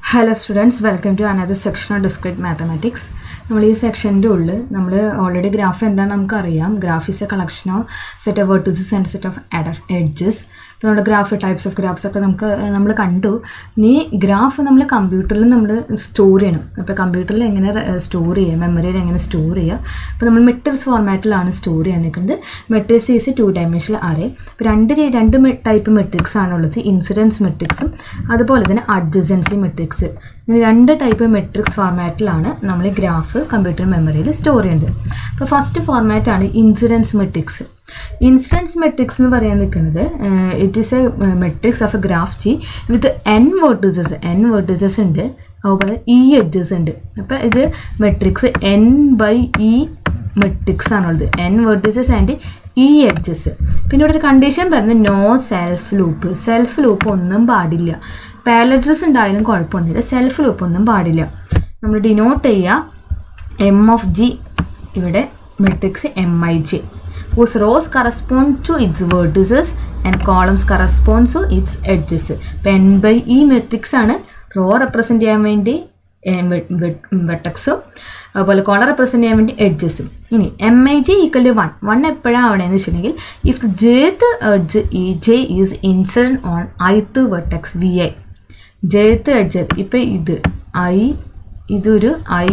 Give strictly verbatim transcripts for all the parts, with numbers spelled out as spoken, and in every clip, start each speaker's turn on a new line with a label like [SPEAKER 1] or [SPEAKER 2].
[SPEAKER 1] Hello students, welcome to another section of discrete mathematics. We in this section we already graph and graph is a collection of set of vertices and set of edges. So graph types of graphs we do. This graph we computer store it. Computer store memory store it. So matrix format store it. Matrix is a two dimensional array. Two type of matrix incidence matrix and adjacency matrix. രണ്ട് type matrix ഫോർമാറ്റിലാണ് നമ്മൾ graph computer മെമ്മറിയിൽ store ചെയ്യുന്നത്. അപ്പോൾ first format ആണ് incidents matrix. Incidents matrix എന്ന് പറയാൻ നിൽക്കുന്നത് it is A matrix of A graph G with N vertices N vertices ഉണ്ട്, അതുപോലെ ഇ എഡ്ജസ് ഉണ്ട്. അപ്പോൾ ഇത് matrix N by E matrix ആണുള്ളത്, N vertices and E edges. പിന്നെ ഇവിടെ ഒരു കണ്ടീഷൻ പറഞ്ഞത് no self loop. Self loop ഒന്നും പാടില്ല. പാരലൽസ് ഉണ്ടായാലും കുഴപ്പമൊന്നുമില്ല, സെൽഫ് ലൂപ്പ് ഒന്നും പാടില്ല. നമ്മൾ ഡിനോട്ട് ചെയ്യുക എം ഓഫ് ജി, ഇവിടെ matrix M I J, whose rows correspond to its vertices and columns correspond to its edges. ഇപ്പോൾ എൻ ബൈ ഇ മെട്രിക്സ് ആണ് റോ റെപ്രസെൻറ്റ് ചെയ്യാൻ വേണ്ടി വെർട്ടെക്സും അതുപോലെ കോളർ റെപ്രസെൻറ്റ് ചെയ്യാൻ വേണ്ടി എഡ്ജസും. ഇനി M I J equal to one one എപ്പോഴാണ് അവിടെയെന്ന് വെച്ചിട്ടുണ്ടെങ്കിൽ if the jth edge E J is incident on ith vertex V I. Jth edge ഇപ്പം ഇത് ഐ, ഇതൊരു I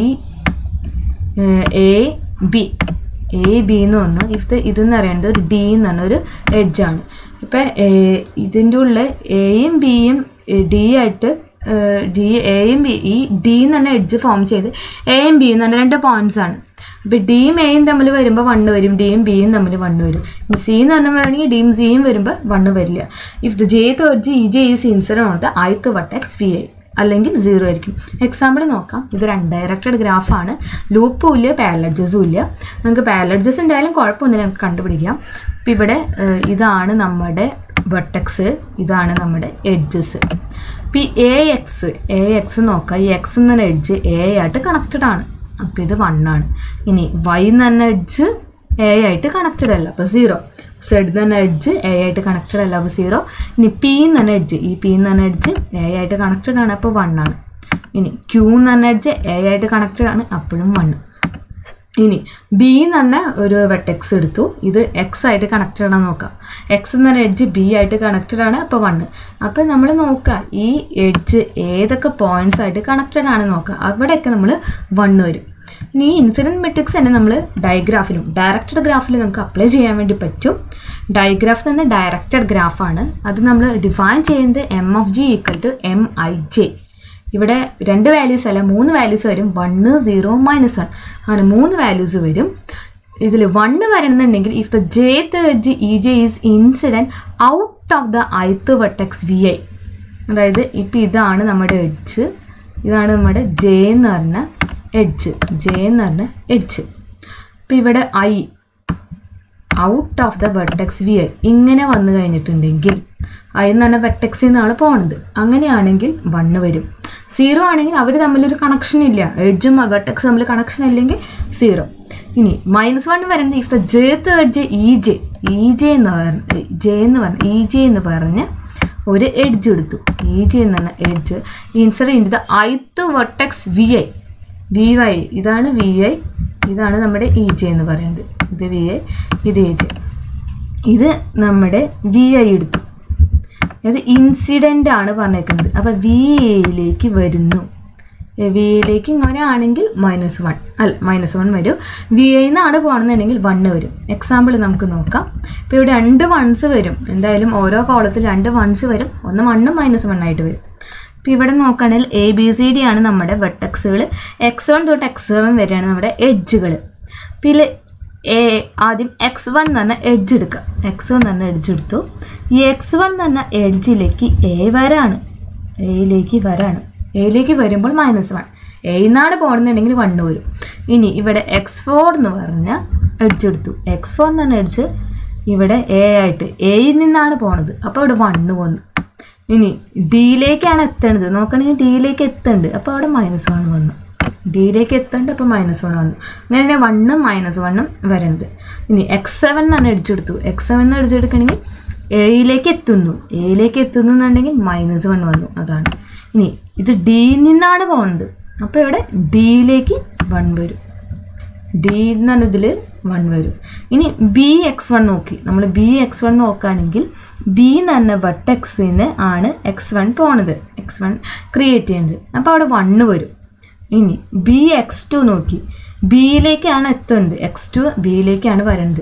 [SPEAKER 1] A B A B എന്ന് പറഞ്ഞു. ഇഫ് ഇതെന്ന് പറയുന്നത് ഒരു ഡി എന്ന് പറഞ്ഞൊരു എഡ്ജാണ്. ഇപ്പം ഇതിൻ്റെ ഉള്ളിൽ എയും ബിയും ഡി ആയിട്ട് ഡി എയും ബി ഈ ഡി എന്ന് പറഞ്ഞ എഡ്ജ് ഫോം ചെയ്ത് എയും ബിയും എന്ന് പറഞ്ഞ രണ്ട് പോയിന്റ്സ് ആണ്. അപ്പോൾ ഡിയും എയും തമ്മിൽ വരുമ്പോൾ വണ്ണ് വരും, ഡിയും ബിയും തമ്മിൽ വണ്ണ് വരും. സി എന്ന് പറഞ്ഞാൽ വേണമെങ്കിൽ ഡിയും സിയും വരുമ്പോൾ വണ്ണ് വരില്ല. If the jth edge E J is incident on the ith vertex V I, അല്ലെങ്കിൽ സീറോ ആയിരിക്കും. എക്സാമ്പിൾ നോക്കാം. ഇതൊരു അൺഡയറക്റ്റഡ് ഗ്രാഫാണ്, ലൂപ്പും ഇല്ല പാരലൽജസും ഇല്ല. നമുക്ക് പാരലൽജസ് ഉണ്ടായാലും കുഴപ്പമൊന്നുമില്ല, നമുക്ക് കണ്ടുപിടിക്കാം. അപ്പം ഇവിടെ ഇതാണ് നമ്മുടെ വെർട്ടെക്സ്, ഇതാണ് നമ്മുടെ എഡ്ജസ്. ഇപ്പം എ എക്സ് എ എക്സ് നോക്കാം. ഈ എക്സ് എന്ന എഡ്ജ് എ ആയിട്ട് കണക്റ്റഡ് ആണ്, അപ്പോൾ ഇത് വൺ ആണ്. ഇനി വൈ എന്ന് പറഞ്ഞ എഡ്ജ് എ ആയിട്ട് കണക്റ്റഡ് അല്ല, അപ്പോൾ സീറോ. സെഡ് എന്ന് പറഞ്ഞ എഡ്ജ് എ ആയിട്ട് കണക്റ്റഡ് അല്ല, അപ്പോൾ സീറോ. ഇനി പി എന്ന് പറഞ്ഞ എഡ്ജ് ഈ പി എന്ന് പറഞ്ഞ എഡ്ജ് എ ആയിട്ട് കണക്റ്റഡ് ആണ്, അപ്പോൾ വൺ ആണ്. ഇനി ക്യൂ എന്ന് പറഞ്ഞ എഡ്ജ് എ ആയിട്ട് കണക്റ്റഡ് ആണ്, അപ്പോഴും വൺ. ഇനി ബി എന്ന് പറഞ്ഞ ഒരു വെർട്ടെക്സ് എടുത്തു, ഇത് എക്സ് ആയിട്ട് കണക്റ്റഡ് ആണെന്ന് നോക്കാം. എക്സ് എന്ന് പറഞ്ഞ എഡ്ജ് ബി ആയിട്ട് കണക്റ്റഡ് ആണ്, അപ്പോൾ വണ്ണ്. അപ്പോൾ നമ്മൾ നോക്കുക ഈ എഡ്ജ് ഏതൊക്കെ പോയിന്റ്സ് ആയിട്ട് കണക്റ്റഡ് ആണെന്ന് നോക്കുക, അവിടെയൊക്കെ നമ്മൾ വണ്ണ് വരും. ഇനി ഈ ഇൻസിഡൻറ്റ് മെട്രിക്സ് തന്നെ നമ്മൾ ഡയഗ്രാഫിലും ഡയറക്റ്റഡ് ഗ്രാഫിലും നമുക്ക് അപ്ലൈ ചെയ്യാൻ വേണ്ടി പറ്റും. ഡയഗ്രാഫ് തന്നെ ഡയറക്റ്റഡ് ഗ്രാഫാണ്. അത് നമ്മൾ ഡിഫൈൻ ചെയ്യുന്നത് M of G equal to M I J. ഇവിടെ രണ്ട് വാല്യൂസ് അല്ല, മൂന്ന് വാല്യൂസ് വരും. വണ്ണ്, സീറോ, മൈനസ് വൺ, അങ്ങനെ മൂന്ന് വാല്യൂസ് വരും. ഇതിൽ one വരണമെന്നുണ്ടെങ്കിൽ if the jth edge E J is incident out of the ith vertex V I. അതായത് ഇപ്പം ഇതാണ് നമ്മുടെ എഡ്ജ്, ഇതാണ് നമ്മുടെ ജെ എന്ന് പറഞ്ഞ എഡ്ജ്, ജെ എന്ന് പറഞ്ഞ എഡ്ജ്. ഇപ്പം ഇവിടെ I out of the vertex V I ഇങ്ങനെ വന്നു കഴിഞ്ഞിട്ടുണ്ടെങ്കിൽ ഐ എന്ന് പറഞ്ഞ വെർട്ടെക്സിൽ നിന്നാണ് പോണത്, അങ്ങനെയാണെങ്കിൽ വണ്ണ് വരും. സീറോ ആണെങ്കിൽ അവർ തമ്മിലൊരു കണക്ഷൻ ഇല്ല, എഡ്ജും വെർട്ടെക്സ് തമ്മിൽ കണക്ഷൻ ഇല്ലെങ്കിൽ സീറോ. ഇനി മൈനസ് വൺ വരുന്നത് if the jth edge E J E J എന്ന് പറഞ്ഞ ജെ എന്ന് പറഞ്ഞ ഇ ജെ എന്ന് പറഞ്ഞ് ഒരു എഡ്ജ് എടുത്തു. ഇ ജെ എന്ന് പറഞ്ഞ edge inside in the ith vertex V I V Y, ഇതാണ് വി ഐ, ഇതാണ് നമ്മുടെ ഇ ജെ എന്ന് പറയുന്നത്. ഇത് വി ഐ, ഇത് എ ജെ. ഇത് നമ്മുടെ വി ഐ എടുത്തു, അത് ഇൻസിഡൻ്റ് ആണ് പറഞ്ഞേക്കുന്നത്. അപ്പോൾ വി എയിലേക്ക് വരുന്നു, വി എയിലേക്ക് ഇങ്ങനെ ആണെങ്കിൽ മൈനസ് വൺ അല്ല മൈനസ് വൺ വരും. വി ഐ നിന്നാണ് പോകണമെന്നുണ്ടെങ്കിൽ വണ്ണ് വരും. എക്സാമ്പിൾ നമുക്ക് നോക്കാം. ഇപ്പോൾ ഇവിടെ രണ്ട് വൺസ് വരും, എന്തായാലും ഓരോ കോളത്തിൽ രണ്ട് വൺസ് വരും, ഒന്ന് വണ്ണും മൈനസ് വൺ ആയിട്ട് വരും. ഇപ്പോൾ ഇവിടെ നോക്കുകയാണെങ്കിൽ എ ബി സി ഡി ആണ് നമ്മുടെ വെർട്ടെക്സുകൾ, എക്സ് വൺ തൊട്ട് എക്സ് സെവൻ വരെയാണ് നമ്മുടെ എഡ്ജുകൾ. അപ്പോൾ ഇതിൽ എ ആദ്യം എക്സ് വൺ എന്ന് പറഞ്ഞ എഡ്ജ് എടുക്കുക. എക്സ് വൺ എന്ന് പറഞ്ഞ എഡ്ജ് എടുത്തു. ഈ എക്സ് വൺ എന്ന് പറഞ്ഞ എഡ്ജിലേക്ക് എ വരാണ്, എയിലേക്ക് വരാണ്. എയിലേക്ക് വരുമ്പോൾ മൈനസ് വൺ, എയിന്നാണ് പോകണമെന്നുണ്ടെങ്കിൽ വണ്ണ് വരും. ഇനി ഇവിടെ എക്സ് ഫോർ എന്ന് പറഞ്ഞ എഡ്ജ് എടുത്തു. എക്സ് ഫോർ എന്ന് പറഞ്ഞ എഡ്ജ് ഇവിടെ എ ആയിട്ട് എയിൽ നിന്നാണ് പോണത്, അപ്പോൾ ഇവിടെ വണ്ണ് വന്നു. ഇനി ഡിയിലേക്കാണ് എത്തേണ്ടത്, നോക്കണമെങ്കിൽ ഡിയിലേക്ക് എത്തേണ്ടത്, അപ്പോൾ അവിടെ മൈനസ് വൺ വന്നു. ഡിയിലേക്ക് എത്തേണ്ടത് അപ്പോൾ മൈനസ് വൺ വന്നു. അങ്ങനെ വണ്ണും മൈനസ് വണ്ണും വരുന്നത്. ഇനി എക്സ് സെവൻ എന്നാണ് എഡ്ജെടുത്തു. എക്സ് സെവൻ എന്ന് എഡ്ജെടുക്കണമെങ്കിൽ എയിലേക്ക് എത്തുന്നു, എയിലേക്ക് എത്തുന്നു എന്നുണ്ടെങ്കിൽ മൈനസ് വൺ വന്നു, അതാണ്. ഇനി ഇത് ഡിയിൽ നിന്നാണ് പോകുന്നത്, അപ്പോൾ ഇവിടെ ഡിയിലേക്ക് വൺ വരും, ഡി എന്ന് പറഞ്ഞതിൽ വൺ വരും. ഇനി ബി എക്സ് വൺ നോക്കി, നമ്മൾ ബി എക്സ് വൺ നോക്കുകയാണെങ്കിൽ ബി എന്ന് പറഞ്ഞ വെർട്ടെക്സിന് ആണ് എക്സ് വൺ പോണത്, എക്സ് വൺ ക്രിയേറ്റ് ചെയ്യുന്നത്, അപ്പോൾ അവിടെ വണ്ണ് വരും. ഇനി ബി എക്സ് ടു നോക്കി, ബിയിലേക്കാണ് എത്തുന്നത്, എക്സ് ടു ബിയിലേക്കാണ് വരുന്നത്,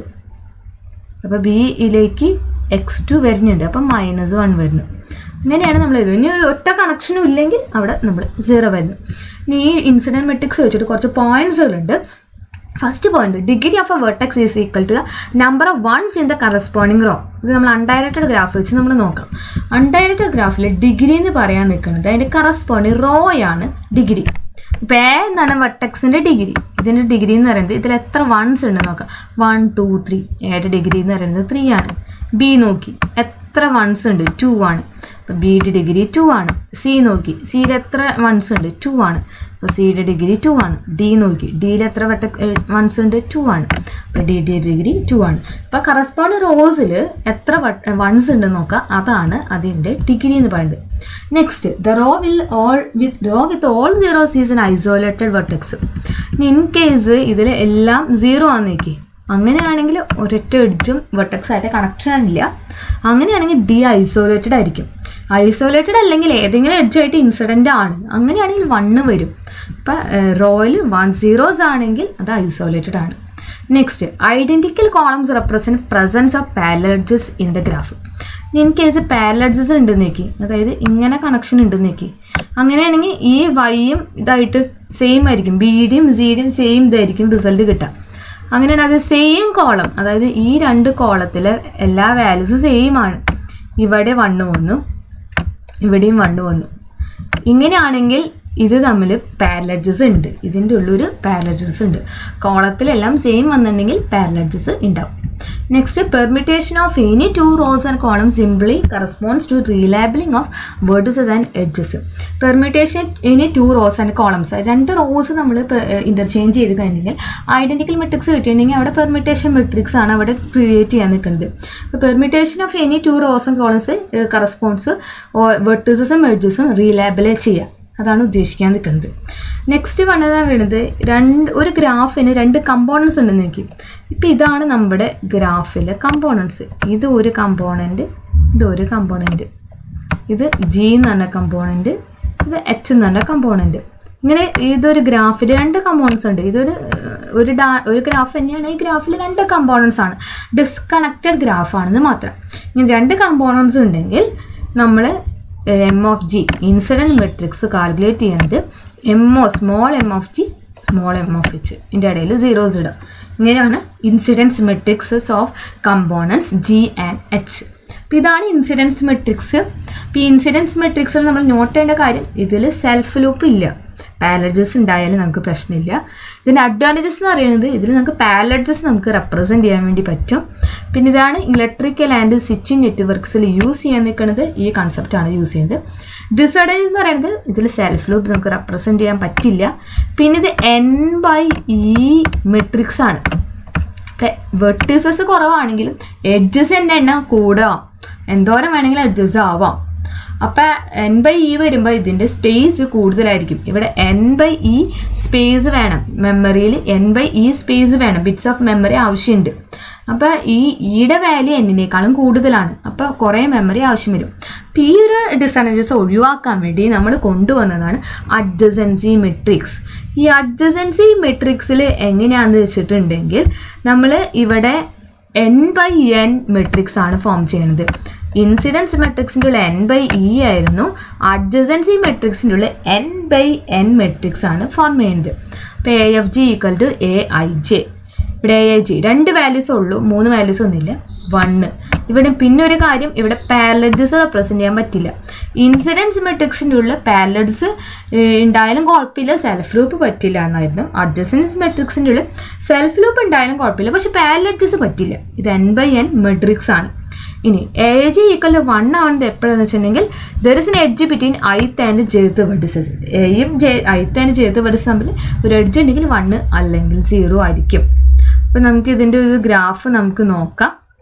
[SPEAKER 1] അപ്പോൾ ബിയിലേക്ക് എക്സ് ടു വരുന്നുണ്ട്, അപ്പം മൈനസ് വൺ വരുന്നു. അങ്ങനെയാണ് നമ്മൾ ഇത്. ഇനി ഒരു ഒറ്റ കണക്ഷനും ഇല്ലെങ്കിൽ അവിടെ നമ്മൾ സീറോ വരുന്നു. ഇനി ഈ ഇൻസിഡൻറ്റ് മെട്രിക്സ് വെച്ചിട്ട് കുറച്ച് പോയിന്റ്സുകളുണ്ട്. First point, degree of a vertex is equal to number of wands in the corresponding raw. ഇത് നമ്മൾ അൺഡയറക്റ്റഡ് ഗ്രാഫ് വെച്ച് നമ്മൾ നോക്കാം. അൺഡയറക്റ്റഡ് ഗ്രാഫിൽ ഡിഗ്രി എന്ന് പറയാൻ നിൽക്കുന്നത് അതിൻ്റെ കറസ്പോണ്ടിങ് റോയാണ് ഡിഗ്രി. ഇപ്പോൾ എ എന്നാണ് വെർട്ടെക്സിൻ്റെ ഡിഗ്രി, ഇതിൻ്റെ ഡിഗ്രി എന്ന് പറയുന്നത് ഇതിൽ എത്ര വൺസ് ഉണ്ട് നോക്കാം, വൺ ടു ത്രീ, എയുടെ ഡിഗ്രി എന്ന് പറയുന്നത് ത്രീ ആണ്. ബി നോക്കി എത്ര വൺസ് ഉണ്ട്, ടു ആണ്, അപ്പോൾ ബിയുടെ ഡിഗ്രി ടു ആണ്. സി നോക്കി, സിയിൽ എത്ര വൺസ് ഉണ്ട്, ടു ആണ്, അപ്പോൾ സിയുടെ ഡിഗ്രി ടു ആണ്. ഡി നോക്കി, ഡിയിൽ എത്ര വട്ട വൺസ് ഉണ്ട്, ടു ആണ്, അപ്പോൾ ഡിയുടെ ഡിഗ്രി ടു ആണ്. അപ്പോൾ കറസ്പോണ്ട് റോസിൽ എത്ര വൺസ് ഉണ്ടെന്ന് നോക്കാം, അതാണ് അതിൻ്റെ ഡിഗ്രി എന്ന് പറയുന്നത്. Next, the raw will all with raw with all zeros is N isolated vertex. In case ഇതിൽ എല്ലാം സീറോ ആണെന്നേക്ക്, അങ്ങനെയാണെങ്കിൽ ഒരൊറ്റ എഡ്ജും വെർട്ടെക്സ് ആയിട്ട് കണക്ഷൻ ഇല്ല, അങ്ങനെയാണെങ്കിൽ ഡി ഐസോലേറ്റഡ് ആയിരിക്കും. ഐസോലേറ്റഡ് അല്ലെങ്കിൽ ഏതെങ്കിലും എഡ്ജായിട്ട് ഇൻസിഡൻ്റ് ആണ്, അങ്ങനെയാണെങ്കിൽ വണ്ണ് വരും. ഇപ്പം റോയിൽ വൺ സീറോസ് ആണെങ്കിൽ അത് ഐസോലേറ്റഡ് ആണ്. Next, identical columns represent presence of parallel edges in the graph. In case parallel edges ഉണ്ടെന്നേക്ക്, അതായത് ഇങ്ങനെ കണക്ഷൻ ഉണ്ടെന്നേക്ക്, അങ്ങനെയാണെങ്കിൽ ഈ വൈയും ഇതായിട്ട് സെയിം ആയിരിക്കും, ബിയുടെയും സിയുടെയും സെയിം ഇതായിരിക്കും റിസൾട്ട് കിട്ടുക. അങ്ങനെയാണ് അത് സെയിം കോളം, അതായത് ഈ രണ്ട് കോളത്തിലെ എല്ലാ വാല്യൂസും സെയിം ആണ്. ഇവിടെ വണ്ണ് വന്നു, ഇവിടെയും വണ്ണ് വന്നു. ഇങ്ങനെയാണെങ്കിൽ ഇത് തമ്മിൽ പാരലൽ എഡ്ജസ് ഉണ്ട്, ഇതിൻ്റെ ഉള്ളൊരു പാരലൽ എഡ്ജസ് ഉണ്ട്. കോളത്തിലെല്ലാം സെയിം വന്നിട്ടുണ്ടെങ്കിൽ പാരലൽ എഡ്ജസ് ഉണ്ടാവും. Next, permutation of any two rows and column simply corresponds to relabelling of vertices and edges. Permutation any two rows and columns, രണ്ട് റോസ് നമ്മൾ ഇൻ്റർചേഞ്ച് ചെയ്ത് കഴിഞ്ഞെങ്കിൽ ഐഡൻറ്റിക്കൽ മെട്രിക്സ് കിട്ടിയിട്ടുണ്ടെങ്കിൽ അവിടെ പെർമിറ്റേഷൻ മെട്രിക്സ് ആണ് അവിടെ ക്രിയേറ്റ് ചെയ്യാൻ നിൽക്കുന്നത്. അപ്പോൾ permutation of any two rows and columns corresponds വെർട്ടിസസും എഡ്ജസും റീലാബിലേറ്റ് ചെയ്യുക, അതാണ് ഉദ്ദേശിക്കാൻ നിൽക്കുന്നത്. നെക്സ്റ്റ് വന്നത് പറയുന്നത് രണ്ട് ഒരു ഗ്രാഫിന് രണ്ട് കമ്പോണൻസ് ഉണ്ടെന്ന് നോക്കി. ഇപ്പം ഇതാണ് നമ്മുടെ ഗ്രാഫിലെ കമ്പോണൻസ്. ഇത് ഒരു കമ്പോണൻറ്റ്, ഇതൊരു കമ്പോണൻറ്റ്, ഇത് ജി എന്ന് പറഞ്ഞ കമ്പോണൻറ്റ്, ഇത് എച്ച് എന്ന് പറഞ്ഞ കമ്പോണൻറ്റ്. ഇങ്ങനെ ഇതൊരു ഗ്രാഫിൽ രണ്ട് കമ്പോണൻസ് ഉണ്ട്. ഇതൊരു ഒരു ഡാ ഒരു ഗ്രാഫ് തന്നെയാണ്. ഈ ഗ്രാഫിൽ രണ്ട് കമ്പോണൻസ് ആണ്, ഡിസ്കണക്റ്റഡ് ഗ്രാഫാണെന്ന് മാത്രം. ഇങ്ങനെ രണ്ട് കമ്പോണൻസ് ഉണ്ടെങ്കിൽ നമ്മൾ M of G incident matrix calculate ചെയ്യുന്നത് M O small M of G small M of H ഇതിൻ്റെ ഇടയിൽ സീറോസ് ഇടുക. ഇങ്ങനെയാണ് incidence matrices of components G and H. അപ്പോൾ ഇതാണ് ഇൻസിഡൻസ് മെട്രിക്സ്. അപ്പോൾ ഈ ഇൻസിഡൻസ് മെട്രിക്സിൽ നമ്മൾ നോട്ട് ചെയ്യേണ്ട കാര്യം, ഇതിൽ സെൽഫ് ലൂപ്പ് ഇല്ല. പാരലഡ്ജസ് ഉണ്ടായാലും നമുക്ക് പ്രശ്നമില്ല. ഇതിൻ്റെ അഡ്വാൻറ്റേജസ് എന്ന് പറയുന്നത് ഇതിൽ നമുക്ക് പാരലഡ്ജസ് നമുക്ക് റെപ്രസെൻറ്റ് ചെയ്യാൻ വേണ്ടി പറ്റും. പിന്നെ ഇതാണ് ഇലക്ട്രിക്കൽ ആൻഡ് സ്വിച്ചിങ് നെറ്റ്വർക്ക്സിൽ യൂസ് ചെയ്യാൻ നിൽക്കുന്നത്, ഈ കൺസെപ്റ്റാണ് യൂസ് ചെയ്യുന്നത്. ഡിസഡ്വാൻറ്റേജ് എന്ന് പറയുന്നത് ഇതിൽ സെൽഫ് ലൂപ്പ് നമുക്ക് റെപ്രസെൻറ്റ് ചെയ്യാൻ പറ്റില്ല. പിന്നെ ഇത് എൻ ബൈ ഇ മെട്രിക്സ് ആണ്. ഇപ്പം വെർട്ടിസസ് കുറവാണെങ്കിലും എഡ്ജസിൻ്റെ എണ്ണം കൂടാം, എന്തോരം വേണമെങ്കിലും എഡ്ജസ് ആവാം. അപ്പം എൻ ബൈ ഇ വരുമ്പോൾ ഇതിൻ്റെ സ്പേസ് കൂടുതലായിരിക്കും. ഇവിടെ എൻ ബൈ ഇ സ്പേസ് വേണം, മെമ്മറിയിൽ എൻ ബൈ ഇ സ്പേസ് വേണം, ബിറ്റ്സ് ഓഫ് മെമ്മറി ആവശ്യമുണ്ട്. അപ്പോൾ ഈ ഇയുടെ വാല്യൂ എന്നിനേക്കാളും കൂടുതലാണ്, അപ്പോൾ കുറേ മെമ്മറി ആവശ്യം വരും. അപ്പോൾ ഈ ഒരു ഡിസഡ്വാൻറ്റേജസ് ഒഴിവാക്കാൻ വേണ്ടി നമ്മൾ കൊണ്ടുവന്നതാണ് അഡ്ജസൻസി മെട്രിക്സ്. ഈ അഡ്ജസൻസി മെട്രിക്സിൽ എങ്ങനെയാണെന്ന് വെച്ചിട്ടുണ്ടെങ്കിൽ നമ്മൾ ഇവിടെ എൻ ബൈ എൻ മെട്രിക്സ് ആണ് ഫോം ചെയ്യുന്നത്. ഇൻസിഡൻസ് മെട്രിക്സിൻ്റെ ഉള്ള എൻ ബൈ ഇ ആയിരുന്നു, അഡ്ജസൻസി മെട്രിക്സിൻ്റെ ഉള്ള എൻ ബൈ എൻ മെട്രിക്സ് ആണ് ഫോം ചെയ്യുന്നത്. അപ്പോൾ A F G equal to A I J. ഇവിടെ എ ഐ ജി രണ്ട് വാല്യൂസ് ഉള്ളൂ, മൂന്ന് വാല്യൂസ് ഒന്നുമില്ല, വണ്ണ്. ഇവിടെ പിന്നെ ഒരു കാര്യം, ഇവിടെ പാരലഡ്ജസ് റെപ്രസെൻറ്റ് ചെയ്യാൻ പറ്റില്ല. ഇൻസിഡൻസ് മെട്രിക്സിൻ്റെ ഉള്ള പാരലഡ്സ് ഉണ്ടായാലും കുഴപ്പമില്ല, സെൽഫ് ലൂപ്പ് പറ്റില്ല എന്നായിരുന്നു. അഡ്ജസൻസ് മെട്രിക്സിൻ്റെ ഉള്ള സെൽഫ് ലൂപ്പ് ഉണ്ടായാലും കുഴപ്പമില്ല, പക്ഷെ പാരലഡ്ജസ് പറ്റില്ല. ഇത് എൻ ബൈ എൻ മെട്രിക്സ് ആണ്. ഇനി A G equal to one ആവുന്നത് എപ്പോഴാണെന്ന് വെച്ചിട്ടുണ്ടെങ്കിൽ there is an edge between ith and jth vertices. എയും J ith and jth vertices തമ്മിൽ ഒരു എഡ്ജ് ഉണ്ടെങ്കിൽ വണ്ണ് അല്ലെങ്കിൽ സീറോ ആയിരിക്കും. അപ്പോൾ നമുക്ക് ഇതിൻ്റെ ഒരു ഗ്രാഫ് നമുക്ക് നോക്കാം.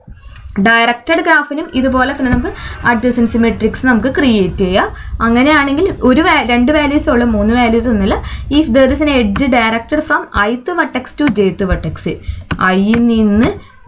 [SPEAKER 1] ഡയറക്റ്റഡ് ഗ്രാഫിനും ഇതുപോലെ തന്നെ നമുക്ക് അഡ്ജസൻസി മെട്രിക്സ് നമുക്ക് ക്രിയേറ്റ് ചെയ്യാം. അങ്ങനെയാണെങ്കിൽ ഒരു രണ്ട് വാല്യൂസ് ഉള്ളു, മൂന്ന് വാല്യൂസ് ഒന്നുമില്ല. If there is an edge directed from ith vertex to jth vertex, ഐയിൽ നിന്ന്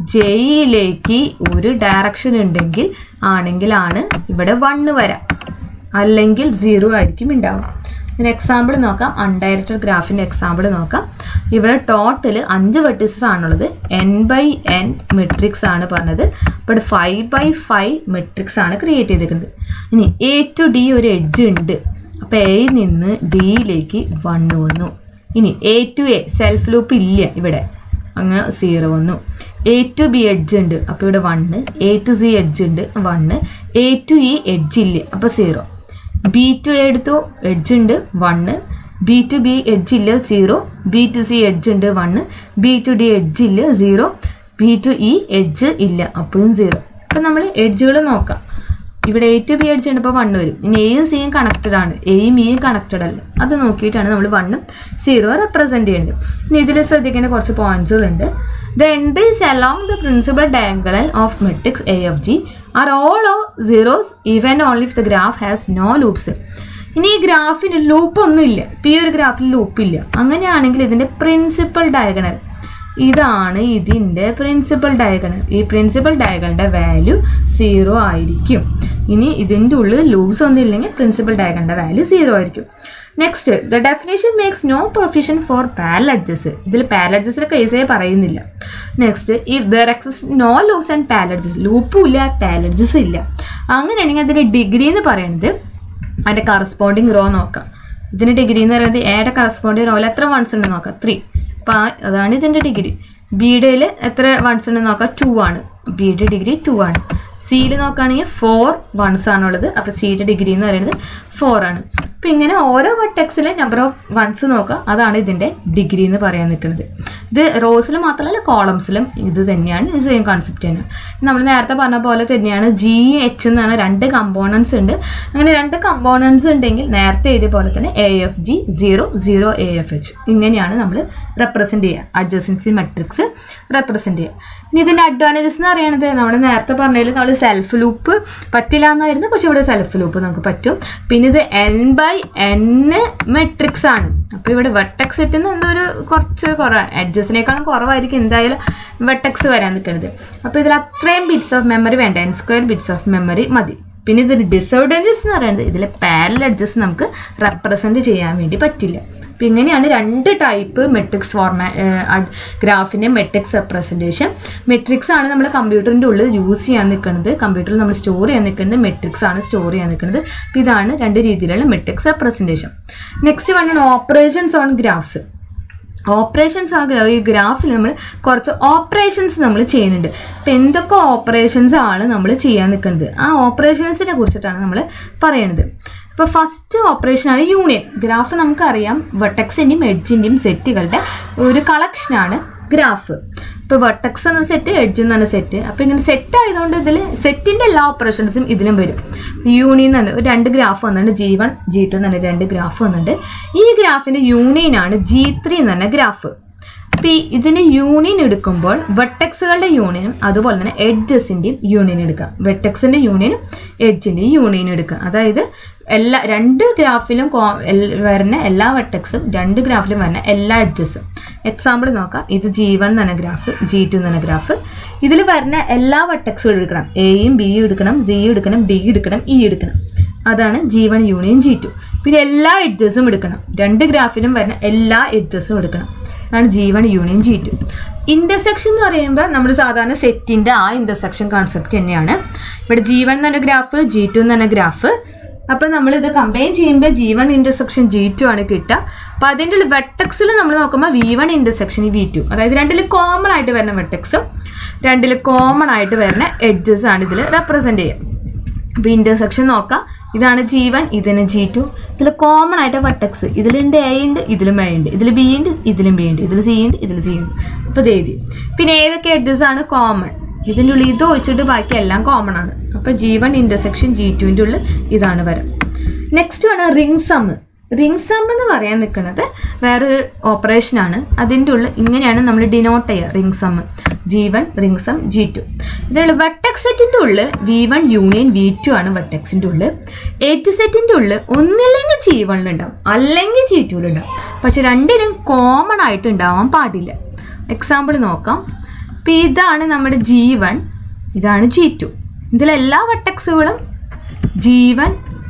[SPEAKER 1] ജെയിലേക്ക് ഒരു ഡയറക്ഷൻ ഉണ്ടെങ്കിൽ ആണെങ്കിലാണ് ഇവിടെ വണ്ണ് വരാം, അല്ലെങ്കിൽ സീറോ ആയിരിക്കും ഉണ്ടാവും. ഇതിന് എക്സാമ്പിൾ നോക്കാം. അൺഡയറക്റ്റഡ് ഗ്രാഫിൻ്റെ എക്സാമ്പിൾ നോക്കാം. ഇവിടെ ടോട്ടൽ അഞ്ച് വെർട്ടീസസ് ആണുള്ളത്. എൻ ബൈ എൻ മെട്രിക്സ് ആണ് പറഞ്ഞത്. അപ്പോൾ ഫൈവ് ബൈ ഫൈവ് മെട്രിക്സ് ആണ് ക്രിയേറ്റ് ചെയ്തിരിക്കുന്നത്. ഇനി എ ടു ഡി ഒരു എഡ്ജ് ഉണ്ട്. അപ്പോൾ എയിൽ നിന്ന് ഡിയിലേക്ക് വണ്ണ് വന്നു. ഇനി A to A self loop ഇല്ല ഇവിടെ, അങ്ങനെ സീറോ വന്നു. എ ടു ബി എഡ്ജ് ഉണ്ട്, അപ്പോൾ ഇവിടെ one. A to C edge ഉണ്ട്, one. A to E edge ഇല്ല, അപ്പോൾ സീറോ. ബി ടു എ എടുത്തു, എഡ്ജ് ഉണ്ട്, one. B to B edge ഇല്ല, zero. B to C edge ഉണ്ട്, one. B to D edge ഇല്ല, zero. B to E edge ഇല്ല, അപ്പോഴും സീറോ. അപ്പം നമ്മൾ എഡ്ജുകൾ നോക്കാം. ഇവിടെ എ ടു ബി എഡ്ജ് ഉണ്ട്, ഇപ്പോൾ വണ്ണ് വരും. ഇനി എയും സിയും കണക്റ്റഡ് ആണ്, എയും ഇയും കണക്റ്റഡ് അല്ല. അത് നോക്കിയിട്ടാണ് നമ്മൾ വണ്ണും സീറോ റെപ്രസെൻറ്റ് ചെയ്യേണ്ടത്. ഇനി ഇതിൽ ശ്രദ്ധിക്കേണ്ട കുറച്ച് പോയിന്റ്സുകളുണ്ട്. The entries along the principal diagonal of matrix A of G are all of zeros even only if the graph has no loops. ഇനി ഈ ഗ്രാഫിന് ലൂപ്പ് ഒന്നുമില്ല, ഇപ്പം ഈ ഒരു ഗ്രാഫിൽ ലൂപ്പില്ല. അങ്ങനെയാണെങ്കിൽ ഇതിൻ്റെ പ്രിൻസിപ്പൽ ഡയഗണൽ ഇതാണ്, ഇതിൻ്റെ പ്രിൻസിപ്പൽ ഡയഗണൽ. ഈ പ്രിൻസിപ്പൽ ഡയഗണലിൻ്റെ വാല്യൂ സീറോ ആയിരിക്കും. ഇനി ഇതിൻ്റെ ഉള്ളിൽ ലൂപ്സ് ഒന്നും ഇല്ലെങ്കിൽ പ്രിൻസിപ്പൽ ഡയഗണലിൻ്റെ വാല്യൂ സീറോ ആയിരിക്കും. Next, the definition makes no provision for parallel edges. ഇതിൽ പാരലൽ എഡ്ജസിൻ്റെ കേസേ പറയുന്നില്ല. Next, if there exist no loops and parallel edges, ലൂപ്പും ഇല്ല പാരലൽ എഡ്ജസ് ഇല്ല. അങ്ങനെയാണെങ്കിൽ അതിൻ്റെ ഡിഗ്രി എന്ന് പറയുന്നത് അതിൻ്റെ കറസ്പോണ്ടിങ് റോ നോക്കാം. ഇതിൻ്റെ ഡിഗ്രി എന്ന് പറയുന്നത് എയുടെ കറസ്പോണ്ടിങ് റോയിൽ എത്ര വൺസ് ഉണ്ട് നോക്കാം, ത്രീ. അപ്പോൾ അതാണ് ഇതിൻ്റെ ഡിഗ്രി. ബിയുടെയിൽ എത്ര വൺസ് ഉണ്ട് നോക്കാം, ടു ആണ്. ബിയുടെ ഡിഗ്രി ടു ആണ്. സിയിൽ നോക്കുകയാണെങ്കിൽ ഫോർ വൺസ് ആണുള്ളത്. അപ്പോൾ സിയുടെ ഡിഗ്രി എന്ന് പറയുന്നത് ഫോർ ആണ്. അപ്പം ഇങ്ങനെ ഓരോ വെർട്ടെക്സിലെ നമ്പർ ഓഫ് വൺസ് നോക്കുക, അതാണ് ഇതിൻ്റെ ഡിഗ്രി എന്ന് പറയാൻ നിൽക്കുന്നത്. ഇത് റോസിൽ മാത്രമല്ല കോളംസിലും ഇത് തന്നെയാണ്, ഇത് സെയിം കോൺസെപ്റ്റ് തന്നെയാണ്. നമ്മൾ നേരത്തെ പറഞ്ഞ പോലെ തന്നെയാണ് ജി എച്ച് എന്നാണ് രണ്ട് കമ്പോണൻസ് ഉണ്ട്. അങ്ങനെ രണ്ട് കമ്പോണൻസ് ഉണ്ടെങ്കിൽ നേരത്തെ എഴുതിയ പോലെ തന്നെ A F G zero zero A F H ഇങ്ങനെയാണ് നമ്മൾ റെപ്രസെൻറ്റ് ചെയ്യുക, അഡ്ജസൻസി മെട്രിക്സ് റെപ്രസെൻറ്റ് ചെയ്യുക. ഇനി ഇതിൻ്റെ അഡ്വാൻറ്റേജസ് എന്ന് പറയുന്നത് നമ്മൾ നേരത്തെ പറഞ്ഞതിൽ നമ്മൾ സെൽഫ് ലൂപ്പ് പറ്റില്ല എന്നായിരുന്നു, പക്ഷെ ഇവിടെ സെൽഫ് ലൂപ്പ് നമുക്ക് പറ്റും. പിന്നെ ഇത് എൻ ബൈ എൻ മെട്രിക്സ് ആണ്. അപ്പോൾ ഇവിടെ വെർട്ടെക്സ് സെറ്റിൽ എന്തോ ഒരു കുറച്ച് കുറവ്, എഡ്ജസിനേക്കാളും കുറവായിരിക്കും എന്തായാലും വെർട്ടെക്സ് വരാൻ നിൽക്കുന്നത്. അപ്പോൾ ഇതിൽ അത്രയും ബിറ്റ്സ് ഓഫ് മെമ്മറി വേണ്ട, N square bits of memory മതി. പിന്നെ ഇതിന് ഡിസഡ്വാൻറ്റേജസ് എന്ന് പറയുന്നത് ഇതിൽ പാരലൽ എഡ്ജസ് നമുക്ക് റെപ്രസെൻറ്റ് ചെയ്യാൻ വേണ്ടി പറ്റില്ല. അപ്പോൾ ഇങ്ങനെയാണ് രണ്ട് ടൈപ്പ് മെട്രിക്സ് ഫോർമാ ഗ്രാഫിൻ്റെ മെട്രിക്സ് റെപ്രസെൻറ്റേഷൻ. മെട്രിക്സ് ആണ് നമ്മൾ കമ്പ്യൂട്ടറിൻ്റെ ഉള്ളിൽ യൂസ് ചെയ്യാൻ നിൽക്കുന്നത്, കമ്പ്യൂട്ടറിൽ നമ്മൾ സ്റ്റോർ ചെയ്യാൻ നിൽക്കുന്നത് മെട്രിക്സ് ആണ് സ്റ്റോർ ചെയ്യാൻ നിൽക്കുന്നത്. അപ്പോൾ ഇതാണ് രണ്ട് രീതിയിലുള്ള മെട്രിക്സ് റെപ്രസെൻറ്റേഷൻ. നെക്സ്റ്റ് വൺ ആണ് ഓപ്പറേഷൻസ് ഓൺ ഗ്രാഫ്സ്. ഓപ്പറേഷൻസ് ആ ഈ ഗ്രാഫിൽ നമ്മൾ കുറച്ച് ഓപ്പറേഷൻസ് നമ്മൾ ചെയ്യുന്നുണ്ട്. അപ്പോൾ എന്തൊക്കെ ഓപ്പറേഷൻസ് ആണ് നമ്മൾ ചെയ്യാൻ നിൽക്കുന്നത്, ആ ഓപ്പറേഷൻസിനെ കുറിച്ചിട്ടാണ് നമ്മൾ പറയണത്. അപ്പോൾ ഫസ്റ്റ് ഓപ്പറേഷനാണ് യൂണിയൻ. ഗ്രാഫ് നമുക്കറിയാം വെർട്ടെക്സിൻ്റെയും എഡ്ജിൻ്റെയും സെറ്റുകളുടെ ഒരു കളക്ഷനാണ് ഗ്രാഫ്. ഇപ്പോൾ വെർട്ടെക്സ് എന്നൊരു സെറ്റ്, എഡ്ജ് എന്ന് പറഞ്ഞ സെറ്റ്. അപ്പോൾ ഇങ്ങനെ സെറ്റ് ആയതുകൊണ്ട് ഇതിൽ സെറ്റിൻ്റെ എല്ലാ ഓപ്പറേഷൻസും ഇതിലും വരും. യൂണിയൻ എന്ന് പറഞ്ഞ ഒരു രണ്ട് ഗ്രാഫ് വന്നിട്ടുണ്ട്, ജി വൺ ജി ടു എന്ന് പറഞ്ഞ രണ്ട് ഗ്രാഫ് വന്നിട്ടുണ്ട്. ഈ ഗ്രാഫിൻ്റെ യൂണിയനാണ് ജി ത്രീ എന്ന് പറഞ്ഞ ഗ്രാഫ്. അപ്പോൾ ഈ ഇതിന് യൂണിയൻ എടുക്കുമ്പോൾ വെർട്ടെക്സുകളുടെ യൂണിയനും അതുപോലെ തന്നെ എഡ്ജസിൻ്റെയും യൂണിയൻ എടുക്കുക. വെർട്ടെക്സിൻ്റെ യൂണിയനും എഡ്ജിൻ്റെയും യൂണിയൻ എടുക്കുക. അതായത് എല്ലാ രണ്ട് ഗ്രാഫിലും വരുന്ന എല്ലാ വെർട്ടെക്സും രണ്ട് ഗ്രാഫിലും വരുന്ന എല്ലാ എഡ്ജസും. എക്സാമ്പിൾ നോക്കാം. ഇത് ജി വൺ എന്ന് പറഞ്ഞ ഗ്രാഫ്, ജി ടു എന്ന് പറഞ്ഞ ഗ്രാഫ്. ഇതിൽ വരുന്ന എല്ലാ വെർട്ടെക്സും എടുക്കണം. എയും ബിയും എടുക്കണം, സിയും എടുക്കണം, ഡി എടുക്കണം, ഇ എടുക്കണം. അതാണ് G one union G two. പിന്നെ എല്ലാ എഡ്ജസും എടുക്കണം. രണ്ട് ഗ്രാഫിലും വരുന്ന എല്ലാ എഡ്ജസും എടുക്കണം. അതാണ് G one union G two. Intersection എന്ന് പറയുമ്പോൾ നമ്മൾ സാധാരണ സെറ്റിൻ്റെ ആ ഇൻ്റർസെക്ഷൻ കോൺസെപ്റ്റ് തന്നെയാണ്. ഇവിടെ ജി വൺ എന്ന് പറഞ്ഞ ഗ്രാഫ്, ജി ടു എന്ന് പറഞ്ഞ ഗ്രാഫ്. അപ്പോൾ നമ്മളിത് കമ്പൈൻ ചെയ്യുമ്പോൾ G one intersection G two ആണ് കിട്ടുക. അപ്പോൾ അതിൻ്റെ ഉള്ളിൽ വെർട്ടെക്സിൽ നമ്മൾ നോക്കുമ്പോൾ V one intersection V two, അതായത് രണ്ടിൽ കോമൺ ആയിട്ട് വരുന്ന വെർട്ടെക്സും രണ്ടിൽ കോമൺ ആയിട്ട് വരുന്ന എഡ്ജസ് ആണ് ഇതിൽ റെപ്രസെൻറ്റ് ചെയ്യുക. അപ്പോൾ ഇൻ്റർസെക്ഷൻ നോക്കാം. ഇതാണ് ജി വൺ, ഇതിന് ജി ടു. ഇതിൽ കോമൺ ആയിട്ട് വെർട്ടെക്സ് ഇതിലുണ്ട്, എ ഉണ്ട്, ഇതിലും എ ഉണ്ട്, ഇതിൽ ബി ഉണ്ട്, ഇതിലും ബി ഉണ്ട്, ഇതിൽ സി ഉണ്ട്, ഇതിൽ സി ഉണ്ട്. അപ്പോൾ ഇത് എഴുതി. പിന്നെ ഏതൊക്കെ എഡ്ജസ് ആണ് കോമൺ, ഇതിൻ്റെ ഉള്ളിൽ ഇത് ഒഴിച്ചിട്ട് ബാക്കി എല്ലാം കോമൺ ആണ്. അപ്പോൾ ജി വൺ ഇൻ്റർസെക്ഷൻ ജി ടുവിൻ്റെ ഉള്ളിൽ ഇതാണ് വരാം. നെക്സ്റ്റ് ആണ് റിംഗ് സം. റിംഗ് സം എന്ന് പറയാൻ നിൽക്കുന്നത് വേറൊരു ഓപ്പറേഷനാണ്. അതിൻ്റെ ഉള്ളിൽ ഇങ്ങനെയാണ് നമ്മൾ ഡിനോട്ട് ചെയ്യുക ring sum. G one ring sum G two. ഇതിലുള്ള വെർട്ടെക്സ് സെറ്റിൻ്റെ ഉള്ളിൽ V one union V two ആണ് വെർട്ടെക്സിൻ്റെ ഉള്ളിൽ. എഡ്ജ് സെറ്റിൻ്റെ ഉള്ളിൽ ഒന്നില്ലെങ്കിൽ ജി വണ്ണിലുണ്ടാവും അല്ലെങ്കിൽ ജി ടുവിലുണ്ടാവും. പക്ഷെ രണ്ടിനും കോമൺ ആയിട്ട് ഉണ്ടാവാൻ പാടില്ല. എക്സാമ്പിൾ നോക്കാം. ഇപ്പം ഇതാണ് നമ്മുടെ ജി വൺ, ഇതാണ് ജി ടു. ഇതിലെല്ലാ വെർട്ടെക്സുകളും G one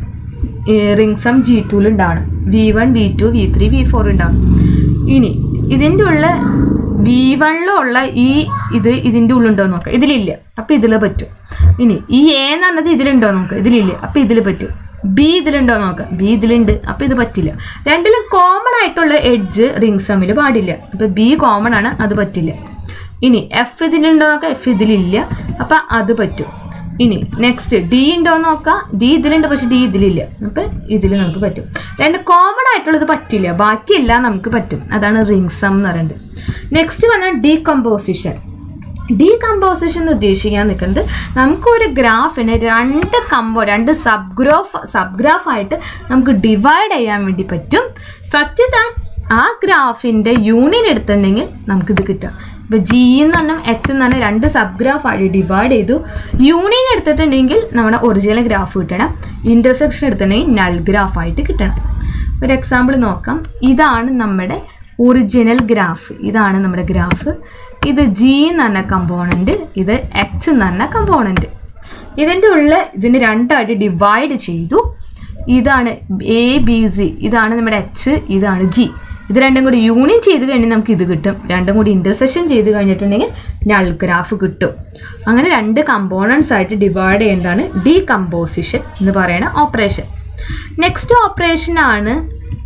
[SPEAKER 1] ring sum G ടുവിലുണ്ടാവണം. V one V two V three V four ഉണ്ടാവും. ഇനി ഇതിൻ്റെ ഉള്ള വി വണ്ണിലുള്ള ഈ ഇത് ഇതിൻ്റെ ഉള്ളുണ്ടോ നോക്കാം. ഇതിലില്ല, അപ്പം ഇതിൽ പറ്റും. ഇനി ഈ എ എന്ന് പറഞ്ഞത് ഇതിലുണ്ടോ നോക്കാം. ഇതിലില്ല, അപ്പം ഇതിൽ പറ്റും. ബി ഇതിലുണ്ടോ നോക്കാം. ബി ഇതിലുണ്ട്, അപ്പം ഇത് പറ്റില്ല. രണ്ടിലും കോമൺ ആയിട്ടുള്ള എഡ്ജ് റിംഗ് സമ്മിൽ പാടില്ല. അപ്പം ബി കോമൺ ആണ്, അത് പറ്റില്ല. ഇനി എഫ് ഇതിലുണ്ടോ നോക്കാം. എഫ് ഇതിലില്ല, അപ്പം അത് പറ്റും. ഇനി നെക്സ്റ്റ് ഡി ഉണ്ടോ നോക്കാം. ഡി ഇതിലുണ്ട്, പക്ഷെ ഡി ഇതിലില്ല, അപ്പം ഇതിൽ നമുക്ക് പറ്റും. രണ്ട് കോമൺ ആയിട്ടുള്ളത് പറ്റില്ല, ബാക്കിയെല്ലാം നമുക്ക് പറ്റും. അതാണ് റിംഗ് സം എന്ന് പറയുന്നത്. നെക്സ്റ്റ് പറഞ്ഞാൽ ഡീകമ്പോസിഷൻ. ഡീകമ്പോസിഷൻ എന്ന് ഉദ്ദേശിക്കാൻ നിൽക്കുന്നത് നമുക്കൊരു ഗ്രാഫിനെ രണ്ട് കമ്പോ രണ്ട് സബ് ഗ്രാഫ് സബ് ഗ്രാഫായിട്ട് നമുക്ക് ഡിവൈഡ് ചെയ്യാൻ വേണ്ടി പറ്റും. സച്ച് ദാറ്റ് ആ ഗ്രാഫിൻ്റെ യൂണിയൻ എടുത്തിട്ടുണ്ടെങ്കിൽ നമുക്കിത് കിട്ടും. ഇപ്പോൾ ജി എന്ന് പറഞ്ഞാൽ എച്ച് എന്ന് പറഞ്ഞാൽ രണ്ട് സബ് ഗ്രാഫായിട്ട് ഡിവൈഡ് ചെയ്തു. യൂണിയൻ എടുത്തിട്ടുണ്ടെങ്കിൽ നമ്മുടെ ഒറിജിനൽ ഗ്രാഫ് കിട്ടണം. ഇൻ്റർസെക്ഷൻ എടുത്തിട്ടുണ്ടെങ്കിൽ നൾ ഗ്രാഫായിട്ട് കിട്ടണം. ഒരു എക്സാമ്പിൾ നോക്കാം. ഇതാണ് നമ്മുടെ ഒറിജിനൽ ഗ്രാഫ്. ഇതാണ് നമ്മുടെ ഗ്രാഫ്. ഇത് ജി എന്ന് പറഞ്ഞ കമ്പോണൻറ്റ്, ഇത് എച്ച് എന്ന് പറഞ്ഞ കമ്പോണൻറ്റ്. ഇതിൻ്റെ ഉള്ളിൽ ഇതിന് രണ്ടായിട്ട് ഡിവൈഡ് ചെയ്തു. ഇതാണ് എ ബി സി, ഇതാണ് നമ്മുടെ എച്ച്, ഇതാണ് ജി. ഇത് രണ്ടും കൂടി യൂണിയൻ ചെയ്ത് കഴിഞ്ഞാൽ നമുക്ക് ഇത് കിട്ടും. രണ്ടും കൂടി ഇൻ്റർസെക്ഷൻ ചെയ്ത് കഴിഞ്ഞിട്ടുണ്ടെങ്കിൽ നൾ ഗ്രാഫ് കിട്ടും. അങ്ങനെ രണ്ട് കമ്പോണൻസ് ആയിട്ട് ഡിവൈഡ് ചെയ്യുന്നതാണ് ഡീകമ്പോസിഷൻ എന്ന് പറയുന്ന ഓപ്പറേഷൻ. നെക്സ്റ്റ് ഓപ്പറേഷനാണ്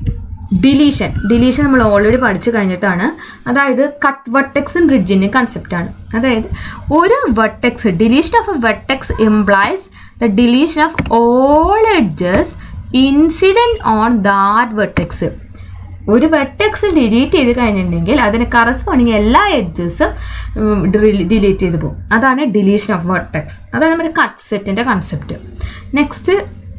[SPEAKER 1] ഡിലീഷൻ. ഡിലീഷൻ നമ്മൾ ഓൾറെഡി പഠിച്ചു കഴിഞ്ഞിട്ടാണ്. അതായത് കട്ട് വെർട്ടെക്സ് ബ്രിഡ്ജിൻ്റെ കൺസെപ്റ്റാണ്. അതായത് ഒരു vertex, deletion of a vertex implies the deletion of all edges incident on that vertex. ഒരു വെർട്ടെക്സ് ഡിലീറ്റ് ചെയ്ത് കഴിഞ്ഞിട്ടുണ്ടെങ്കിൽ അതിന് കറസ്പോണ്ടിങ് എല്ലാ എഡ്ജസും ഡിലീറ്റ് ചെയ്ത് പോകും. അതാണ് ഡിലീഷൻ ഓഫ് വെർട്ടെക്സ്. അതാണ് നമ്മുടെ കട്ട് സെറ്റിൻ്റെ കൺസെപ്റ്റ്. നെക്സ്റ്റ്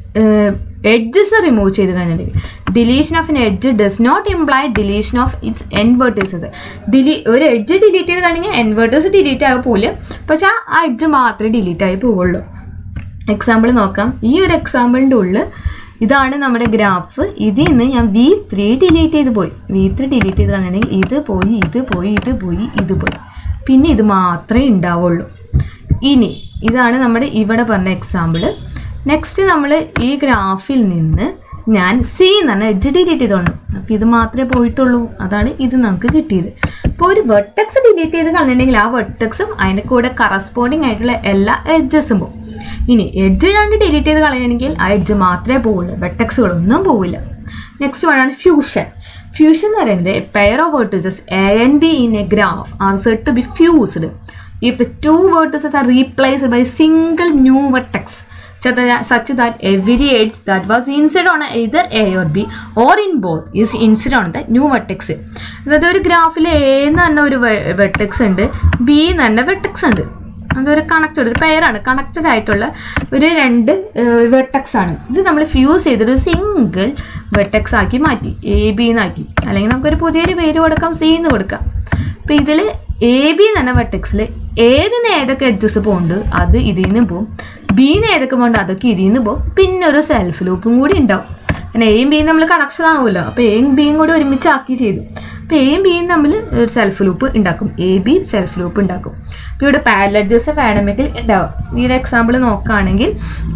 [SPEAKER 1] എഡ്ജസ് റിമൂവ് ചെയ്ത് കഴിഞ്ഞിട്ടുണ്ടെങ്കിൽ deletion of an edge does not imply deletion of its end vertices. ഡിലീ ഒരു എഡ്ജ് ഡിലീറ്റ് ചെയ്ത് കഴിഞ്ഞാൽ എൻ വെർട്ടീസ് ഡിലീറ്റ് ആയി പോകില്ല, പക്ഷെ ആ എഡ്ജ് മാത്രമേ ഡിലീറ്റ് ആയി പോവുള്ളൂ. എക്സാമ്പിൾ നോക്കാം. ഈ ഒരു എക്സാമ്പിളിൻ്റെ ഉള്ളിൽ ഇതാണ് നമ്മുടെ ഗ്രാഫ്. ഇതിൽ നിന്ന് ഞാൻ വി ത്രീ ഡിലീറ്റ് ചെയ്ത് പോയി. വി ത്രീ ഡിലീറ്റ് ചെയ്ത് കഴിഞ്ഞിട്ടുണ്ടെങ്കിൽ ഇത് പോയി, ഇത് പോയി, ഇത് പോയി, ഇത് പോയി, പിന്നെ ഇത് മാത്രമേ ഉണ്ടാവുള്ളൂ. ഇനി ഇതാണ് നമ്മുടെ ഇവിടെ പറഞ്ഞ എക്സാമ്പിൾ. നെക്സ്റ്റ് നമ്മൾ ഈ ഗ്രാഫിൽ നിന്ന് ഞാൻ സി എന്ന് പറഞ്ഞാൽ എഡ്ജ് ഡിലീറ്റ് ചെയ്തോളൂ. അപ്പോൾ ഇത് മാത്രമേ പോയിട്ടുള്ളൂ. അതാണ് ഇത് നമുക്ക് കിട്ടിയത്. ഇപ്പോൾ ഒരു വെർട്ടെക്സ് ഡിലീറ്റ് ചെയ്ത് കളഞ്ഞിട്ടുണ്ടെങ്കിൽ ആ വെർട്ടെക്സും അതിൻ്റെ കൂടെ കറസ്പോണ്ടിങ് ആയിട്ടുള്ള എല്ലാ എഡ്ജസും പോകും. ഇനി എഡ്ജ് രണ്ട് ഡിലീറ്റ് ചെയ്ത് കളയണമെങ്കിൽ ആ എഡ്ജ് മാത്രമേ പോവുള്ളൂ, വെർട്ടെക്സുകളൊന്നും പോവില്ല. നെക്സ്റ്റ് വേർഡാണ് ഫ്യൂഷൻ. ഫ്യൂഷൻ എന്ന് പറയുന്നത് a pair of vertices A and B in a graph are said to be fused if the two vertices are replaced by a single new vertex such that every edge that was inserted on either A or B or in both is inserted on the new vertex. അതായത് ഒരു ഗ്രാഫിൽ A എന്ന് പറഞ്ഞ ഒരു vertex ഉണ്ട്, B എന്ന് പറഞ്ഞ vertex ഉണ്ട്. അതൊരു കണക്റ്റഡ് ഒരു പെയറാണ്, കണക്റ്റഡ് ആയിട്ടുള്ള ഒരു രണ്ട് വെർട്ടെക്സ് ആണ്. ഇത് നമ്മൾ ഫ്യൂസ് ചെയ്തിട്ട് ഒരു സിംഗിൾ വെർട്ടെക്സ് ആക്കി മാറ്റി, എ ബി എന്നാക്കി. അല്ലെങ്കിൽ നമുക്കൊരു പുതിയൊരു പേര് കൊടുക്കാം, സി എന്ന് കൊടുക്കാം. അപ്പം ഇതിൽ എ ബി എന്ന് പറഞ്ഞ വെർട്ടെക്സിൽ ഏതിന് ഏതൊക്കെ എഡ്ജസ് പോകുന്നുണ്ട് അത് ഇതിൽ നിന്ന് പോകും, ബിന്ന് ഏതൊക്കെ പോകുന്നുണ്ട് അതൊക്കെ ഇതിൽ നിന്ന് പോകും. പിന്നെ ഒരു സെൽഫ് ലൂപ്പും കൂടി ഉണ്ടാവും. അങ്ങനെ എയും ബിയും നമ്മൾ കണക്ഷൻ ആവുമല്ലോ, അപ്പോൾ എയും ബിയും കൂടി ഒരുമിച്ച് ആക്കി ചെയ്തു. അപ്പോൾ എയും ബിയും തമ്മിൽ ഒരു സെൽഫ് ലൂപ്പ് ഉണ്ടാക്കും, എ ബി സെൽഫ് ലൂപ്പ് ഉണ്ടാക്കും. അപ്പോൾ ഇവിടെ പാരലൽ എഡ്ജസ് വേണമെങ്കിൽ ഉണ്ടാവും. ഈ ഒരു എക്സാമ്പിൾ നോക്കുകയാണെങ്കിൽ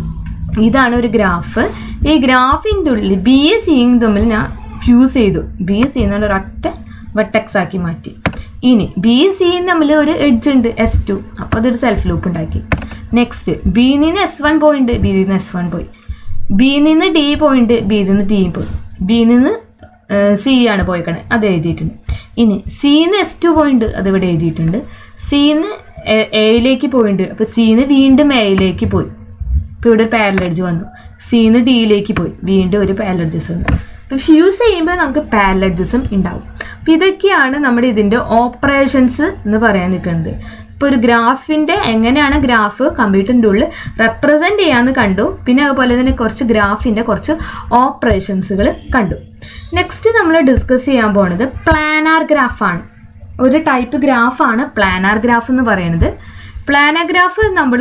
[SPEAKER 1] ഇതാണ് ഒരു ഗ്രാഫ്. ഈ ഗ്രാഫിൻ്റെ ഉള്ളിൽ ബി എ സിയും തമ്മിൽ ഞാൻ ഫ്യൂസ് ചെയ്തു. ബി എ സി എന്നുള്ള ഒരൊറ്റ വെർട്ടെക്സ് ആക്കി മാറ്റി. ഇനി ബി സിയും തമ്മിൽ ഒരു എഡ്ജ് ഉണ്ട് എസ് ടു, അപ്പോൾ അതൊരു സെൽഫ് ലൂപ്പ് ഉണ്ടാക്കി. നെക്സ്റ്റ് ബിയിൽ നിന്ന് എസ് വൺ പോയിന്റ്, ബിയിൽ നിന്ന് എസ് വൺ പോയി. ബിയിൽ നിന്ന് ഡി പോയിന്റ്, ബിയിൽ നിന്ന് ഡി പോയി. ബിയിൽ നിന്ന് സി ആണ് പോയിക്കണേ, അത് എഴുതിയിട്ടുണ്ട്. ഇനി സിന്ന് എസ് ടു പോയിന്റ്, അതിവിടെ എഴുതിയിട്ടുണ്ട്. സിന്ന് എയിലേക്ക് പോയിന്റ്, അപ്പോൾ സിന്ന് വീണ്ടും എയിലേക്ക് പോയി. ഇപ്പോൾ ഇവിടെ ഒരു പാരലൽ എഡ്ജ് വന്നു. സിന്ന് ഡിയിലേക്ക് പോയി, വീണ്ടും ഒരു പാരലൽ എഡ്ജസ് വന്നു. അപ്പം ഫ്യൂസ് ചെയ്യുമ്പോൾ നമുക്ക് പാരലൽ എഡ്ജസും ഉണ്ടാവും. അപ്പം ഇതൊക്കെയാണ് നമ്മുടെ ഇതിൻ്റെ ഓപ്പറേഷൻസ് എന്ന് പറയാൻ നിൽക്കുന്നത്. ഇപ്പോൾ ഒരു ഗ്രാഫിൻ്റെ എങ്ങനെയാണ് ഗ്രാഫ് കമ്പ്യൂട്ടറിൻ്റെ ഉള്ളിൽ റെപ്രസെൻ്റ് ചെയ്യാമെന്ന് കണ്ടു. പിന്നെ അതുപോലെ തന്നെ കുറച്ച് ഗ്രാഫിൻ്റെ കുറച്ച് ഓപ്പറേഷൻസുകൾ കണ്ടു. നെക്സ്റ്റ് നമ്മൾ ഡിസ്കസ് ചെയ്യാൻ പോകുന്നത് പ്ലാനാർ ഗ്രാഫാണ്. ഒരു ടൈപ്പ് ഗ്രാഫാണ് പ്ലാനാർ ഗ്രാഫ് എന്ന് പറയുന്നത്. പ്ലാനാഗ്രാഫ് നമ്മൾ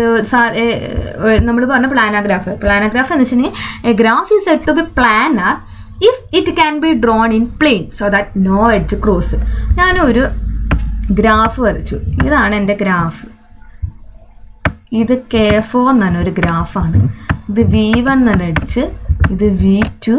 [SPEAKER 1] നമ്മൾ പറഞ്ഞ പ്ലാനാഗ്രാഫ് പ്ലാനാഗ്രാഫ് എന്ന് വെച്ചിട്ടുണ്ടെങ്കിൽ a graph is said to be planar if it can be drawn in plane so that no edge cross. ഞാനൊരു ഗ്രാഫ് വരച്ചു. ഇതാണ് എൻ്റെ ഗ്രാഫ്. ഇത് കെ ഫോർ എന്ന് പറഞ്ഞൊരു ഗ്രാഫാണ്. ഇത് വി വൺ എന്ന് പറഞ്ഞ എഡ്ജ്, ഇത് വി ടു,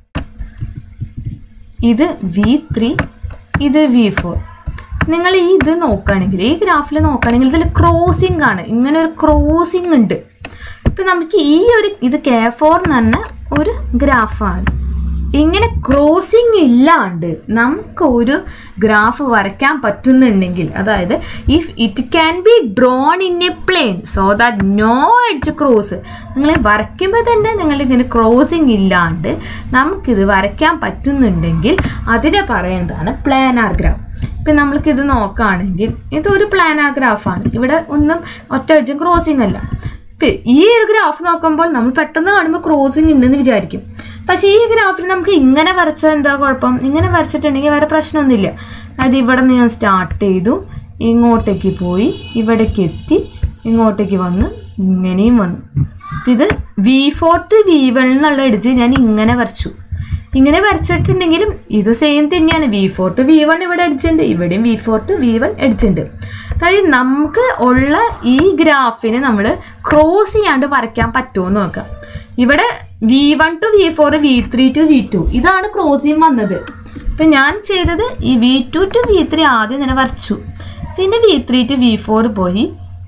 [SPEAKER 1] ഇത് വി ത്രീ, ഇത് വി ഫോർ. നിങ്ങൾ ഈ ഇത് നോക്കുകയാണെങ്കിൽ ഈ ഗ്രാഫിൽ നോക്കുകയാണെങ്കിൽ ഇതിൽ ക്രോസിംഗ് ആണ്. ഇങ്ങനെ ഒരു ക്രോസിംഗ് ഉണ്ട്. ഇപ്പം നമുക്ക് ഈ ഒരു ഇത് കെ ഫോർ എന്ന് പറഞ്ഞ ഒരു ഗ്രാഫാണ്. ഇങ്ങനെ ക്രോസിംഗ് ഇല്ലാണ്ട് നമുക്ക് ഒരു ഗ്രാഫ് വരയ്ക്കാൻ പറ്റുന്നുണ്ടെങ്കിൽ, അതായത് if it can be drawn in a plane so that no edge cross. നിങ്ങൾ വരയ്ക്കുമ്പോൾ തന്നെ നിങ്ങൾ ഇങ്ങനെ ക്രോസിംഗ് ഇല്ലാണ്ട് നമുക്കിത് വരയ്ക്കാൻ പറ്റുന്നുണ്ടെങ്കിൽ അതിനെ പറയുന്നതാണ് പ്ലാനാർ ഗ്രാഫ്. ഇപ്പം നമ്മൾക്കിത് നോക്കുകയാണെങ്കിൽ ഇതൊരു പ്ലാനാർ ഗ്രാഫാണ്. ഇവിടെ ഒന്നും ഒറ്റ എഡ്ജും ക്രോസിംഗ് അല്ല. ഇപ്പം ഈ ഒരു ഗ്രാഫ് നോക്കുമ്പോൾ നമ്മൾ പെട്ടെന്ന് കാണുമ്പോൾ ക്രോസിംഗ് ഉണ്ടെന്ന് വിചാരിക്കും. പക്ഷേ ഈ ഗ്രാഫിൽ നമുക്ക് ഇങ്ങനെ വരച്ചാൽ എന്താ കുഴപ്പം? ഇങ്ങനെ വരച്ചിട്ടുണ്ടെങ്കിൽ വേറെ പ്രശ്നമൊന്നുമില്ല. അതായത് ഇവിടെ നിന്ന് ഞാൻ സ്റ്റാർട്ട് ചെയ്തു, ഇങ്ങോട്ടേക്ക് പോയി, ഇവിടേക്ക് എത്തി, ഇങ്ങോട്ടേക്ക് വന്ന് ഇങ്ങനെയും വന്നു. ഇത് V four to V one എന്നുള്ള എഡ്ജ് ഞാൻ ഇങ്ങനെ വരച്ചു. ഇങ്ങനെ വരച്ചിട്ടുണ്ടെങ്കിലും ഇത് സെയിം തന്നെയാണ്. V four to V one ഇവിടെ എഡ്ജുണ്ട്, ഇവിടെയും V four to V one എഡ്ജുണ്ട്. അതായത് നമുക്ക് ഉള്ള ഈ ഗ്രാഫിന് നമ്മൾ ക്രോസ് ചെയ്യാണ്ട് വരയ്ക്കാൻ പറ്റുമോ എന്ന് നോക്കാം. ഇവിടെ V one to V four, V three to V two, ഇതാണ് ക്രോസിങ് വന്നത്. ഇപ്പം ഞാൻ ചെയ്തത് ഈ V two to V three ആദ്യം തന്നെ വരച്ചു, പിന്നെ V three to V four പോയി,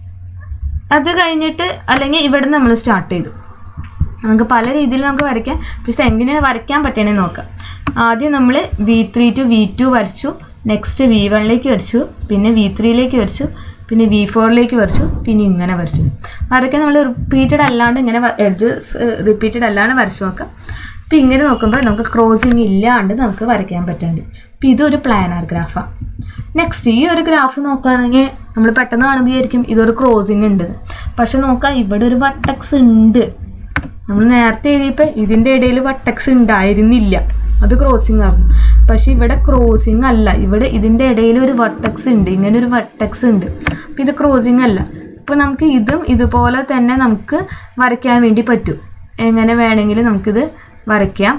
[SPEAKER 1] അത് കഴിഞ്ഞിട്ട് അല്ലെങ്കിൽ ഇവിടെ നിന്ന് നമ്മൾ സ്റ്റാർട്ട് ചെയ്തു. നമുക്ക് പല രീതിയിൽ നമുക്ക് വരയ്ക്കാം. പക്ഷേ എങ്ങനെയാണ് വരയ്ക്കാൻ പറ്റണമെന്ന് നോക്കാം. ആദ്യം നമ്മൾ V three to V two വരച്ചു, നെക്സ്റ്റ് വി വണ്ണിലേക്ക് വരച്ചു, പിന്നെ വി ത്രീയിലേക്ക് വരച്ചു, പിന്നെ വി ഫോറിലേക്ക് വരച്ചു, പിന്നെ ഇങ്ങനെ വരച്ചു. വരയ്ക്കാൻ നമ്മൾ റിപ്പീറ്റഡ് അല്ലാണ്ട് ഇങ്ങനെ എഡ്ജ് റിപ്പീറ്റഡ് അല്ലാണ്ട് വരച്ചു നോക്കാം. അപ്പം ഇങ്ങനെ നോക്കുമ്പോൾ നമുക്ക് ക്രോസിങ് ഇല്ലാണ്ട് നമുക്ക് വരയ്ക്കാൻ പറ്റുന്നുണ്ട്. അപ്പം ഇതൊരു പ്ലാനാർ ഗ്രാഫാണ്. നെക്സ്റ്റ് ഈ ഒരു ഗ്രാഫ് നോക്കുകയാണെങ്കിൽ നമ്മൾ പെട്ടെന്ന് കാണുമ്പോൾ വിചാരിക്കും ഇതൊരു ക്രോസിങ് ഉണ്ട്. പക്ഷെ നോക്കാം, ഇവിടെ ഒരു വട്ടക്സ് ഉണ്ട്. നമ്മൾ നേരത്തെ എഴുതിയപ്പോൾ ഇതിൻ്റെ ഇടയിൽ വട്ടക്സ് ഉണ്ടായിരുന്നില്ല, അത് ക്രോസിങ് ആയിരുന്നു. പക്ഷെ ഇവിടെ ക്രോസിങ് അല്ല, ഇവിടെ ഇതിൻ്റെ ഇടയിൽ ഒരു വട്ടക്സ് ഉണ്ട്, ഇങ്ങനെ ഒരു വട്ടക്സ് ഉണ്ട്. അപ്പം ഇത് ക്രോസിങ് അല്ല. ഇപ്പോൾ നമുക്ക് ഇതും ഇതുപോലെ തന്നെ നമുക്ക് വരയ്ക്കാൻ വേണ്ടി പറ്റും. എങ്ങനെ വേണമെങ്കിലും നമുക്കിത് വരയ്ക്കാം.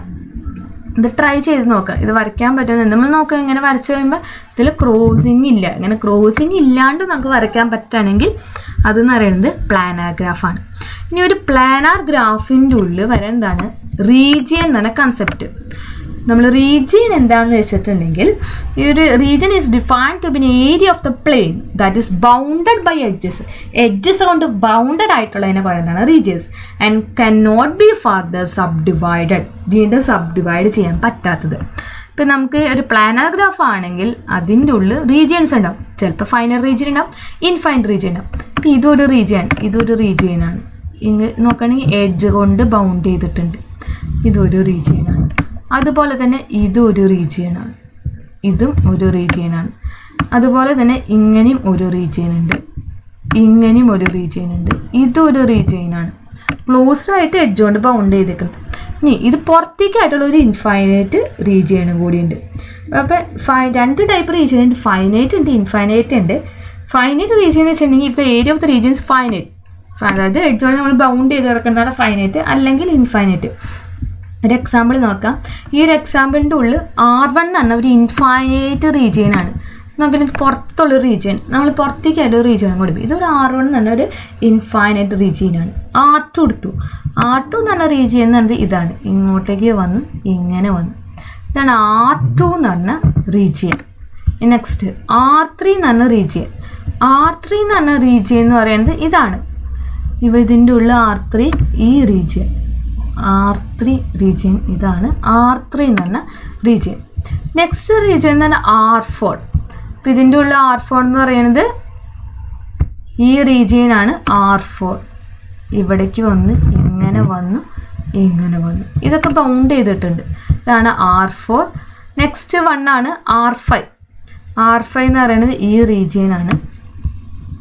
[SPEAKER 1] ഇത് ട്രൈ ചെയ്ത് നോക്കാം, ഇത് വരയ്ക്കാൻ പറ്റുന്നത്. നമ്മൾ നോക്കാം ഇങ്ങനെ വരച്ച് കഴിയുമ്പോൾ ഇതിൽ ക്രോസിങ് ഇല്ല. ഇങ്ങനെ ക്രോസിങ് ഇല്ലാണ്ട് നമുക്ക് വരയ്ക്കാൻ പറ്റുകയാണെങ്കിൽ അതെന്ന് പറയുന്നത് പ്ലാനാർ ഗ്രാഫാണ്. ഇനി ഒരു പ്ലാനാർ ഗ്രാഫിൻ്റെ ഉള്ളിൽ വരേണ്ടതാണ് റീജിയൻ എന്നാണ് കൺസെപ്റ്റ്. നമ്മൾ റീജിയൻ എന്താണെന്ന് വെച്ചിട്ടുണ്ടെങ്കിൽ ഈ ഒരു region is defined to be area of the plane that is bounded by edges. Edges കൊണ്ട് ബൗണ്ടഡ് ആയിട്ടുള്ളതിനെ പറയുന്നതാണ് regions. And can not be further subdivided, വീണ്ടും സബ് ഡിവൈഡ് ചെയ്യാൻ പറ്റാത്തത്. ഇപ്പം നമുക്ക് ഒരു പ്ലാനാർ ഗ്രാഫ് ആണെങ്കിൽ അതിൻ്റെ ഉള്ളിൽ റീജിയൻസ് ഉണ്ടാവും. ചിലപ്പോൾ ഫൈനൽ റീജിയൻ ഉണ്ടാവും, ഇൻഫൈനൽ റീജിയൻ ഉണ്ടാവും. ഇപ്പം ഇതൊരു റീജിയൻ, ഇതൊരു റീജിയനാണ്. ഇങ്ങ് നോക്കുകയാണെങ്കിൽ എഡ്ജ് കൊണ്ട് ബൗണ്ട് ചെയ്തിട്ടുണ്ട്, ഇതൊരു റീജിയനാണ്. അതുപോലെ തന്നെ ഇതൊരു റീജിയനാണ്, ഇതും ഒരു റീജിയനാണ്. അതുപോലെ തന്നെ ഇങ്ങനെയും ഒരു റീജിയൻ ഉണ്ട്, ഇങ്ങനെയും ഒരു റീജിയൻ ഉണ്ട്, ഇതൊരു റീജിയനാണ്. ക്ലോസ്ഡ് ആയിട്ട് എഡ്ജ് കൊണ്ട് ബൗണ്ട് ചെയ്തേക്കുന്നത്. ഇനി ഇത് പുറത്തേക്കായിട്ടുള്ള ഒരു ഇൻഫൈനൈറ്റ് റീജിയനും കൂടിയുണ്ട്. അപ്പോൾ ഫൈ രണ്ട് ടൈപ്പ് റീജിയൻ ഉണ്ട്, ഫൈനൈറ്റ് ഉണ്ട്, ഇൻഫൈനൈറ്റ് ഉണ്ട്. ഫൈനൈറ്റ് റീജിയൻ എന്ന് വെച്ചിട്ടുണ്ടെങ്കിൽ if the area of the region's finite, അതായത് എഡ്ജോടെ നമ്മൾ ബൗണ്ട് ചെയ്ത് കിടക്കുന്നതാണ് ഫൈനൈറ്റ്, അല്ലെങ്കിൽ ഇൻഫൈനൈറ്റ്. ഒരു എക്സാമ്പിൾ നോക്കാം. ഈ ഒരു എക്സാമ്പിളിൻ്റെ ഉള്ളിൽ ആർ വൺ എന്ന് പറഞ്ഞ ഒരു ഇൻഫൈനൈറ്റ് റീജിയനാണ്. നമുക്കിത് പുറത്തുള്ളൊരു റീജിയൻ, നമ്മൾ പുറത്തേക്കായിട്ടൊരു റീജിയനും കൊടുക്കും. ഇതൊരു ആർ വൺ എന്ന് പറഞ്ഞ ഒരു ഇൻഫൈനൈറ്റ് റീജിയനാണ്. ആർ ടു എടുത്തു. ആർ ടു എന്ന് പറഞ്ഞ റീജിയൻ എന്ന് പറഞ്ഞത് ഇതാണ്, ഇങ്ങോട്ടേക്ക് വന്ന് ഇങ്ങനെ വന്നു. ഇതാണ് ആർ ടു എന്ന് പറഞ്ഞ റീജിയൻ. നെക്സ്റ്റ് ആർ ത്രീ എന്ന് പറഞ്ഞ റീജിയൻ. ആർ ത്രീ എന്ന് പറഞ്ഞ റീജിയൻ എന്ന് പറയുന്നത് ഇതാണ്. ഇവ ഇതിൻ്റെ ഉള്ളിൽ ആർ ത്രീ, ഈ റീജിയൻ ആർ ത്രീ റീജിയൻ ഇതാണ് ആർ ത്രീ എന്ന് പറഞ്ഞ റീജിയൻ. നെക്സ്റ്റ് റീജിയൻ എന്ന് പറഞ്ഞാൽ ആർ ഫോർ. അപ്പം ഇതിൻ്റെ ഉള്ളിൽ ആർ ഫോർ എന്ന് പറയുന്നത് ഈ റീജിയനാണ് ആർ ഫോർ. ഇവിടേക്ക് വന്ന് ഇങ്ങനെ വന്നു ഇങ്ങനെ വന്നു, ഇതൊക്കെ ബൗണ്ട് ചെയ്തിട്ടുണ്ട്. ഇതാണ് ആർ ഫോർ. നെക്സ്റ്റ് വൺ ആണ് ആർ ഫൈവ്. ആർ ഫൈവ് എന്ന് പറയുന്നത് ഈ റീജിയനാണ്,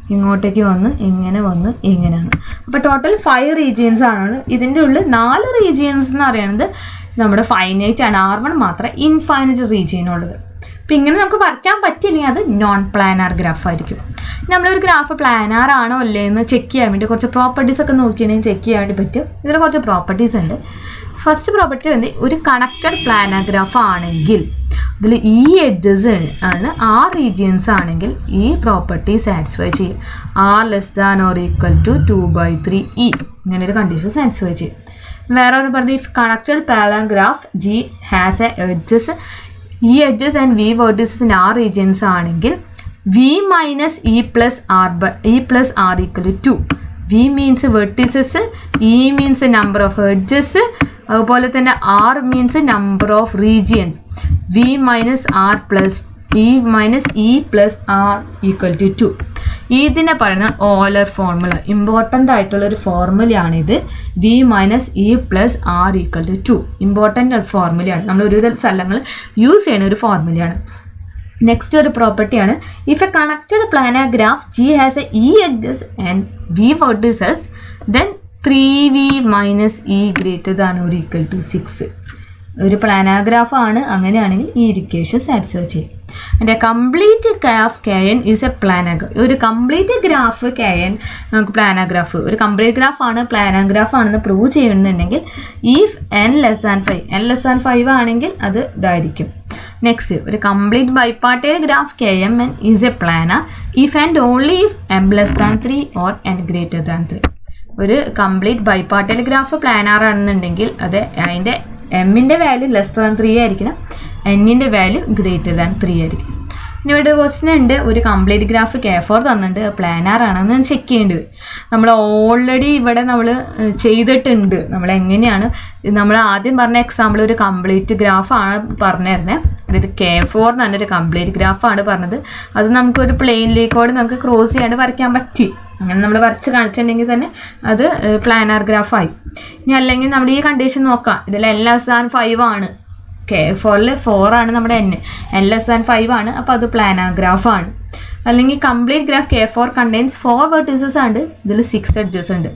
[SPEAKER 1] ഇങ്ങോട്ടേക്ക് വന്ന് ഇങ്ങനെ വന്ന് ഇങ്ങനെയാണ്. അപ്പോൾ ടോട്ടൽ ഫൈവ് റീജിയൻസ് ആണ്. ഇതിൻ്റെ ഉള്ളിൽ നാല് റീജിയൻസ് എന്ന് പറയുന്നത് നമ്മുടെ ഫൈനൈറ്റ് ആണ്, ആർ വൺ മാത്രമേ ഇൻഫൈനൈറ്റ് റീജിയനുള്ളത്. അപ്പോൾ ഇങ്ങനെ നമുക്ക് വരയ്ക്കാൻ പറ്റില്ലെങ്കിൽ അത് നോൺ പ്ലാനാർ ഗ്രാഫ് ആയിരിക്കും. നമ്മളൊരു ഗ്രാഫ് പ്ലാനാർ ആണോ അല്ലേ എന്ന് ചെക്ക് ചെയ്യാൻ വേണ്ടി കുറച്ച് പ്രോപ്പർട്ടീസ് ഒക്കെ നോക്കിയാണെങ്കിൽ ചെക്ക് ചെയ്യാൻ വേണ്ടി പറ്റും. ഇതിൽ കുറച്ച് പ്രോപ്പർട്ടീസ് ഉണ്ട്. ഫസ്റ്റ് പ്രോപ്പർട്ടി വന്ന് ഒരു കണക്റ്റഡ് പ്ലാനാർ ഗ്രാഫ് ആണെങ്കിൽ ഇതിൽ ഈ എഡ്ജസ് ആണ് ആർ റീജിയൻസ് ആണെങ്കിൽ ഈ പ്രോപ്പർട്ടി സാറ്റിസ്ഫൈ ചെയ്യും. R less than or equal to two by three E ഇങ്ങനെ ഒരു കണ്ടീഷൻ സാറ്റിസ്ഫൈ ചെയ്യും. വേറെ ഒരു പറഞ്ഞ if connected planar graph G has A edges E edges and V vertices in R regions ആണെങ്കിൽ V minus E plus R by E plus R equal to to. V means vertices, E means number of edges, അതുപോലെ തന്നെ R means number of regions. V minus R plus E minus E plus R equal to two. ഇതിനെ പറയുന്ന Euler formula, important ആയിട്ടുള്ളൊരു ഫോർമുലയാണിത്. V minus E plus R equal to two important ഫോർമുലയാണ്, നമ്മൾ ഒരുവിധ സ്ഥലങ്ങൾ യൂസ് ചെയ്യുന്ന ഒരു ഫോർമുലയാണ്. നെക്സ്റ്റ് ഒരു പ്രോപ്പർട്ടിയാണ് if a connected planar graph G has A E edges and V vertices then three V minus E greater than or equal to six. ഒരു planar graph ആണ്, അങ്ങനെയാണെങ്കിൽ ഈ ഇക്വേഷൻ സാറ്റിസ്ഫൈ ചെയ്യും. എൻ്റെ complete graph K N is a planar. ഒരു complete graph K N നമുക്ക് planar graph ഒരു complete graph ആണ് പ്ലാനാർ ഗ്രാഫ് ആണെന്ന് പ്രൂവ് ചെയ്യുന്നുണ്ടെങ്കിൽ if N less than five N less than five ആണെങ്കിൽ അത് ഇതായിരിക്കും. നെക്സ്റ്റ് ഒരു complete bipartite graph K M N is a planar if and only if M less than three or N greater than three. ഒരു complete bipartite graph planar ആണെന്നുണ്ടെങ്കിൽ അത് അതിൻ്റെ എമ്മിൻ്റെ value less than three ആയിരിക്കണം, എന്നിൻ്റെ value greater than three ആയിരിക്കും. ഇനി ഇവിടെ ക്വസ്റ്റൻ ഉണ്ട് ഒരു കംപ്ലീറ്റ് ഗ്രാഫ് കെ ഫോർ തന്നിട്ടുണ്ട് പ്ലാനാർ ആണെന്ന് ചെക്ക് ചെയ്യേണ്ടത്. നമ്മൾ ഓൾറെഡി ഇവിടെ നമ്മൾ ചെയ്തിട്ടുണ്ട്. നമ്മൾ എങ്ങനെയാണ് നമ്മൾ ആദ്യം പറഞ്ഞ എക്സാമ്പിൾ ഒരു കംപ്ലീറ്റ് ഗ്രാഫാണ് പറഞ്ഞിരുന്നത്. അതായത് കെ ഫോർ എന്ന് പറഞ്ഞൊരു കംപ്ലീറ്റ് ഗ്രാഫാണ് പറഞ്ഞത്. അത് നമുക്കൊരു പ്ലെയിനിലേക്കോടെ നമുക്ക് ക്രോസ് ചെയ്യാണ്ട് വരയ്ക്കാൻ പറ്റി. അങ്ങനെ നമ്മൾ വരച്ച് കാണിച്ചിട്ടുണ്ടെങ്കിൽ തന്നെ അത് പ്ലാനാർ ഗ്രാഫായി. ഇനി അല്ലെങ്കിൽ നമ്മൾ ഈ കണ്ടീഷൻ നോക്കാം. ഇതിൽ എൽ ലെസ് ദാൻ ഫൈവ് ആണ്, കെ ഫോറിൽ ഫോർ ആണ് നമ്മുടെ N, N less than five ആണ്, അപ്പോൾ അത് പ്ലാനാർ ഗ്രാഫാണ്. അല്ലെങ്കിൽ complete graph K four contains four vertices ആണ്, ഇതിൽ സിക്സ് എഡ്ജസ് ഉണ്ട്.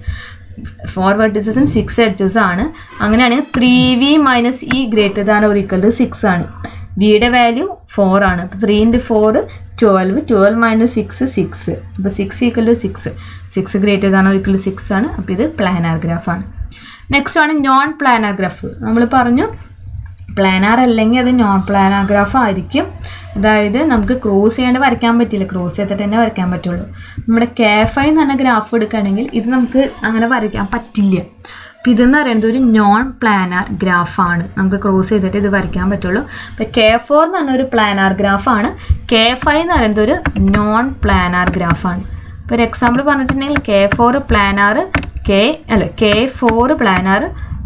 [SPEAKER 1] ഫോർ വെർട്ടിസസും സിക്സ് എഡ്ജസ് ആണ്. അങ്ങനെയാണെങ്കിൽ three V minus E greater than or equal to six ആണ്. വിയുടെ വാല്യൂ ഫോർ ആണ്. അപ്പോൾ three into four twelve, twelve minus six six. അപ്പോൾ six equal to six, six greater than or equal to six ആണ്. അപ്പോൾ ഇത് planar ഗ്രാഫാണ്. Next ആണ് നോൺ പ്ലാനാർ ഗ്രാഫ്. നമ്മൾ പറഞ്ഞു പ്ലാനാർ അല്ലെങ്കിൽ അത് നോൺ പ്ലാനാർ ഗ്രാഫ് ആയിരിക്കും. അതായത് നമുക്ക് ക്രോസ് ചെയ്യാണ്ട് വരയ്ക്കാൻ പറ്റില്ല, ക്രോസ് ചെയ്തിട്ട് തന്നെ വരയ്ക്കാൻ പറ്റുള്ളൂ. നമ്മുടെ കെ ഫൈവ് എന്ന് പറഞ്ഞ ഗ്രാഫ് എടുക്കുകയാണെങ്കിൽ ഇത് നമുക്ക് അങ്ങനെ വരയ്ക്കാൻ പറ്റില്ല. അപ്പം ഇതെന്ന് പറയുന്നത് ഒരു നോൺ പ്ലാനാർ ഗ്രാഫാണ്, നമുക്ക് ക്രോസ് ചെയ്തിട്ട് ഇത് വരയ്ക്കാൻ പറ്റുള്ളൂ. അപ്പം കെ ഫോർ എന്ന് പറഞ്ഞൊരു പ്ലാനാർ ഗ്രാഫാണ്, കെ ഫൈവ് എന്ന് പറയുന്നത് ഒരു നോൺ പ്ലാനാർ ഗ്രാഫാണ്. ഇപ്പോൾ ഒരു എക്സാമ്പിൾ പറഞ്ഞിട്ടുണ്ടെങ്കിൽ കെ ഫോർ പ്ലാനാർ, കെ അല്ല K four planar,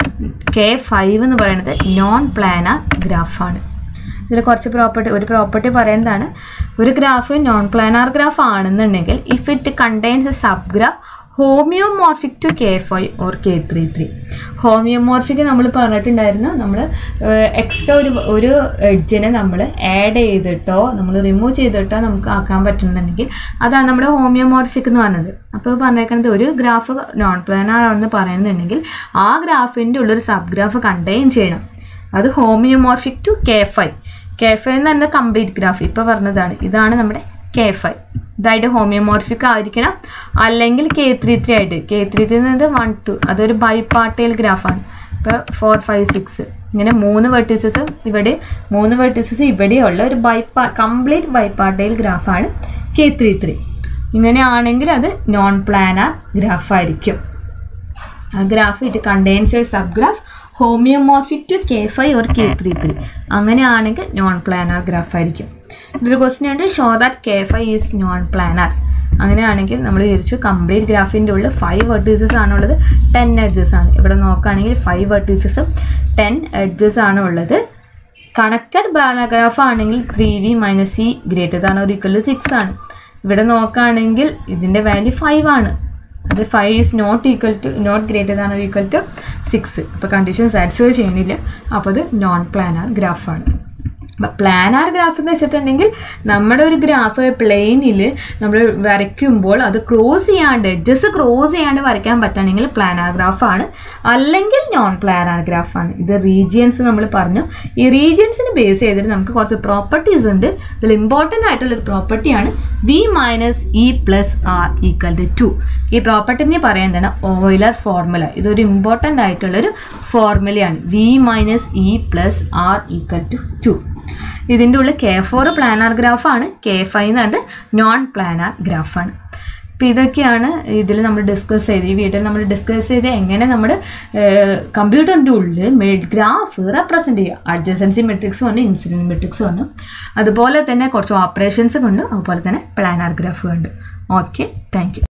[SPEAKER 1] K five എന്ന് പറയുന്നത് നോൺ പ്ലാനാർ ഗ്രാഫാണ്. ഇതിൽ കുറച്ച് പ്രോപ്പർട്ടി ഒരു പ്രോപ്പർട്ടി പറയുന്നതാണ് ഒരു ഗ്രാഫ് നോൺ പ്ലാനാർ ഗ്രാഫ് ആണെന്നുണ്ടെങ്കിൽ if it contains a sub graph homeomorphic to K five or K three three. Homeomorphic നമ്മൾ പറഞ്ഞിട്ടുണ്ടായിരുന്നു, നമ്മൾ എക്സ്ട്രാ ഒരു ഒരു എഡ്ജിനെ നമ്മൾ ആഡ് ചെയ്തിട്ടോ നമ്മൾ റിമൂവ് ചെയ്തിട്ടോ നമുക്ക് ആക്കാൻ പറ്റുന്നുണ്ടെങ്കിൽ അതാണ് നമ്മുടെ ഹോമിയോമോർഫിക് എന്ന് പറഞ്ഞത്. അപ്പോൾ പറഞ്ഞേക്കുന്നത് ഒരു ഗ്രാഫ് നോൺ പ്ലാനാർ ആണെന്ന് പറയുന്നുണ്ടെങ്കിൽ ആ ഗ്രാഫിൻ്റെ ഉള്ളൊരു സബ് ഗ്രാഫ് കണ്ടെയ്ൻ ചെയ്യണം. അത് homeomorphic to K five. K five എന്ന് പറയുന്നത് കംപ്ലീറ്റ് ഗ്രാഫ് ഇപ്പോൾ പറഞ്ഞതാണ്. ഇതാണ് നമ്മുടെ കെ ഫൈവ്. ഇതായിട്ട് ഹോമിയോമോർഫിക് ആയിരിക്കണം. അല്ലെങ്കിൽ കെ ത്രീ ത്രീ ആയിട്ട്, കെ ത്രീ ത്രീ എന്നത് വൺ ടു അതൊരു ബൈപാർട്ടൈൽ ഗ്രാഫാണ്. ഇപ്പോൾ ഫോർ ഫൈവ് സിക്സ് ഇങ്ങനെ മൂന്ന് വെർട്ടിസസ് ഇവിടെ മൂന്ന് വെർട്ടിസസ് ഇവിടെയുള്ള ഒരു ബൈപാ കംപ്ലീറ്റ് ബൈപാർട്ടൈൽ ഗ്രാഫാണ് കെ ത്രീ ത്രീ. ഇങ്ങനെയാണെങ്കിൽ അത് നോൺ പ്ലാനാർ ഗ്രാഫായിരിക്കും. ആ graph it contains a sub graph homeomorphic to K five or K three three. അങ്ങനെയാണെങ്കിൽ നോൺ പ്ലാനാർ ഗ്രാഫായിരിക്കും. ഇതൊരു ക്വസ്റ്റ്യൻ ഉണ്ട് show that K five is non planar. അങ്ങനെയാണെങ്കിൽ നമ്മൾ വിചാരിച്ചു കംപ്ലീറ്റ് ഗ്രാഫിൻ്റെ ഉള്ളിൽ ഫൈവ് വെർട്ടീസസ് ആണുള്ളത്, ടെൻ എഡ്ജസ് ആണ്. ഇവിടെ നോക്കുകയാണെങ്കിൽ ഫൈവ് വെർട്ടീസസും ടെൻ എഡ്ജസ് ആണ് ഉള്ളത്. കണക്റ്റഡ് പ്ലാനാർ ഗ്രാഫ് ആണെങ്കിൽ three V minus C greater than or equal to six ആണ്. ഇവിടെ നോക്കുകയാണെങ്കിൽ ഇതിൻ്റെ വാല്യൂ ഫൈവ് ആണ്. അത് five is not equal to not greater than or equal to six. അപ്പോൾ കണ്ടീഷൻ സാറ്റിസ്ഫൈ ചെയ്യുന്നില്ല, അപ്പോൾ അത് നോൺ പ്ലാനാർ ഗ്രാഫാണ്. പ്ലാനാർ ഗ്രാഫ് എന്ന് വെച്ചിട്ടുണ്ടെങ്കിൽ നമ്മുടെ ഒരു ഗ്രാഫ് പ്ലെയിനിൽ നമ്മൾ വരയ്ക്കുമ്പോൾ അത് ക്രോസ് ചെയ്യാണ്ട് എഡ്ജസ് ക്രോസ് ചെയ്യാണ്ട് വരയ്ക്കാൻ പറ്റുകയാണെങ്കിൽ പ്ലാനാർ ഗ്രാഫാണ്, അല്ലെങ്കിൽ നോൺ പ്ലാനാർ ഗ്രാഫാണ്. ഇത് റീജിയൻസ് നമ്മൾ പറഞ്ഞു. ഈ റീജിയൻസിന് ബേസ് ചെയ്തിട്ട് നമുക്ക് കുറച്ച് പ്രോപ്പർട്ടീസ് ഉണ്ട്. ഇതിൽ ഇമ്പോർട്ടൻ്റ് ആയിട്ടുള്ളൊരു പ്രോപ്പർട്ടിയാണ് V minus E plus R equal to two. ഈ പ്രോപ്പർട്ടിനെ പറയുന്നതാണ് ഓയിലർ ഫോർമുല. ഇതൊരു ഇമ്പോർട്ടൻ്റ് ആയിട്ടുള്ളൊരു ഫോർമുലയാണ്. V minus E plus R equal to two. ഇതിൻ്റെ ഉള്ളിൽ കെ ഫോർ പ്ലാനാർ ഗ്രാഫാണ്, കെ ഫൈവ് എന്ന് പറഞ്ഞത് നോൺ പ്ലാനാർ ഗ്രാഫാണ്. അപ്പോൾ ഇതൊക്കെയാണ് ഇതിൽ നമ്മൾ ഡിസ്കസ് ചെയ്ത് ഈ വീഡിയോയിൽ നമ്മൾ ഡിസ്കസ് ചെയ്ത് എങ്ങനെ നമ്മുടെ കമ്പ്യൂട്ടറിൻ്റെ ഉള്ളിൽ ഗ്രാഫ് റെപ്രസെൻറ്റ് ചെയ്യുക. അഡ്ജസൻസി മെട്രിക്സ് വന്നു, ഇൻസിഡൻറ്റ് മെട്രിക്സ് വന്നു, അതുപോലെ തന്നെ കുറച്ച് ഓപ്പറേഷൻസ് കണ്ടു, അതുപോലെ തന്നെ പ്ലാനാർ ഗ്രാഫ് കണ്ടു. Okay, thank U.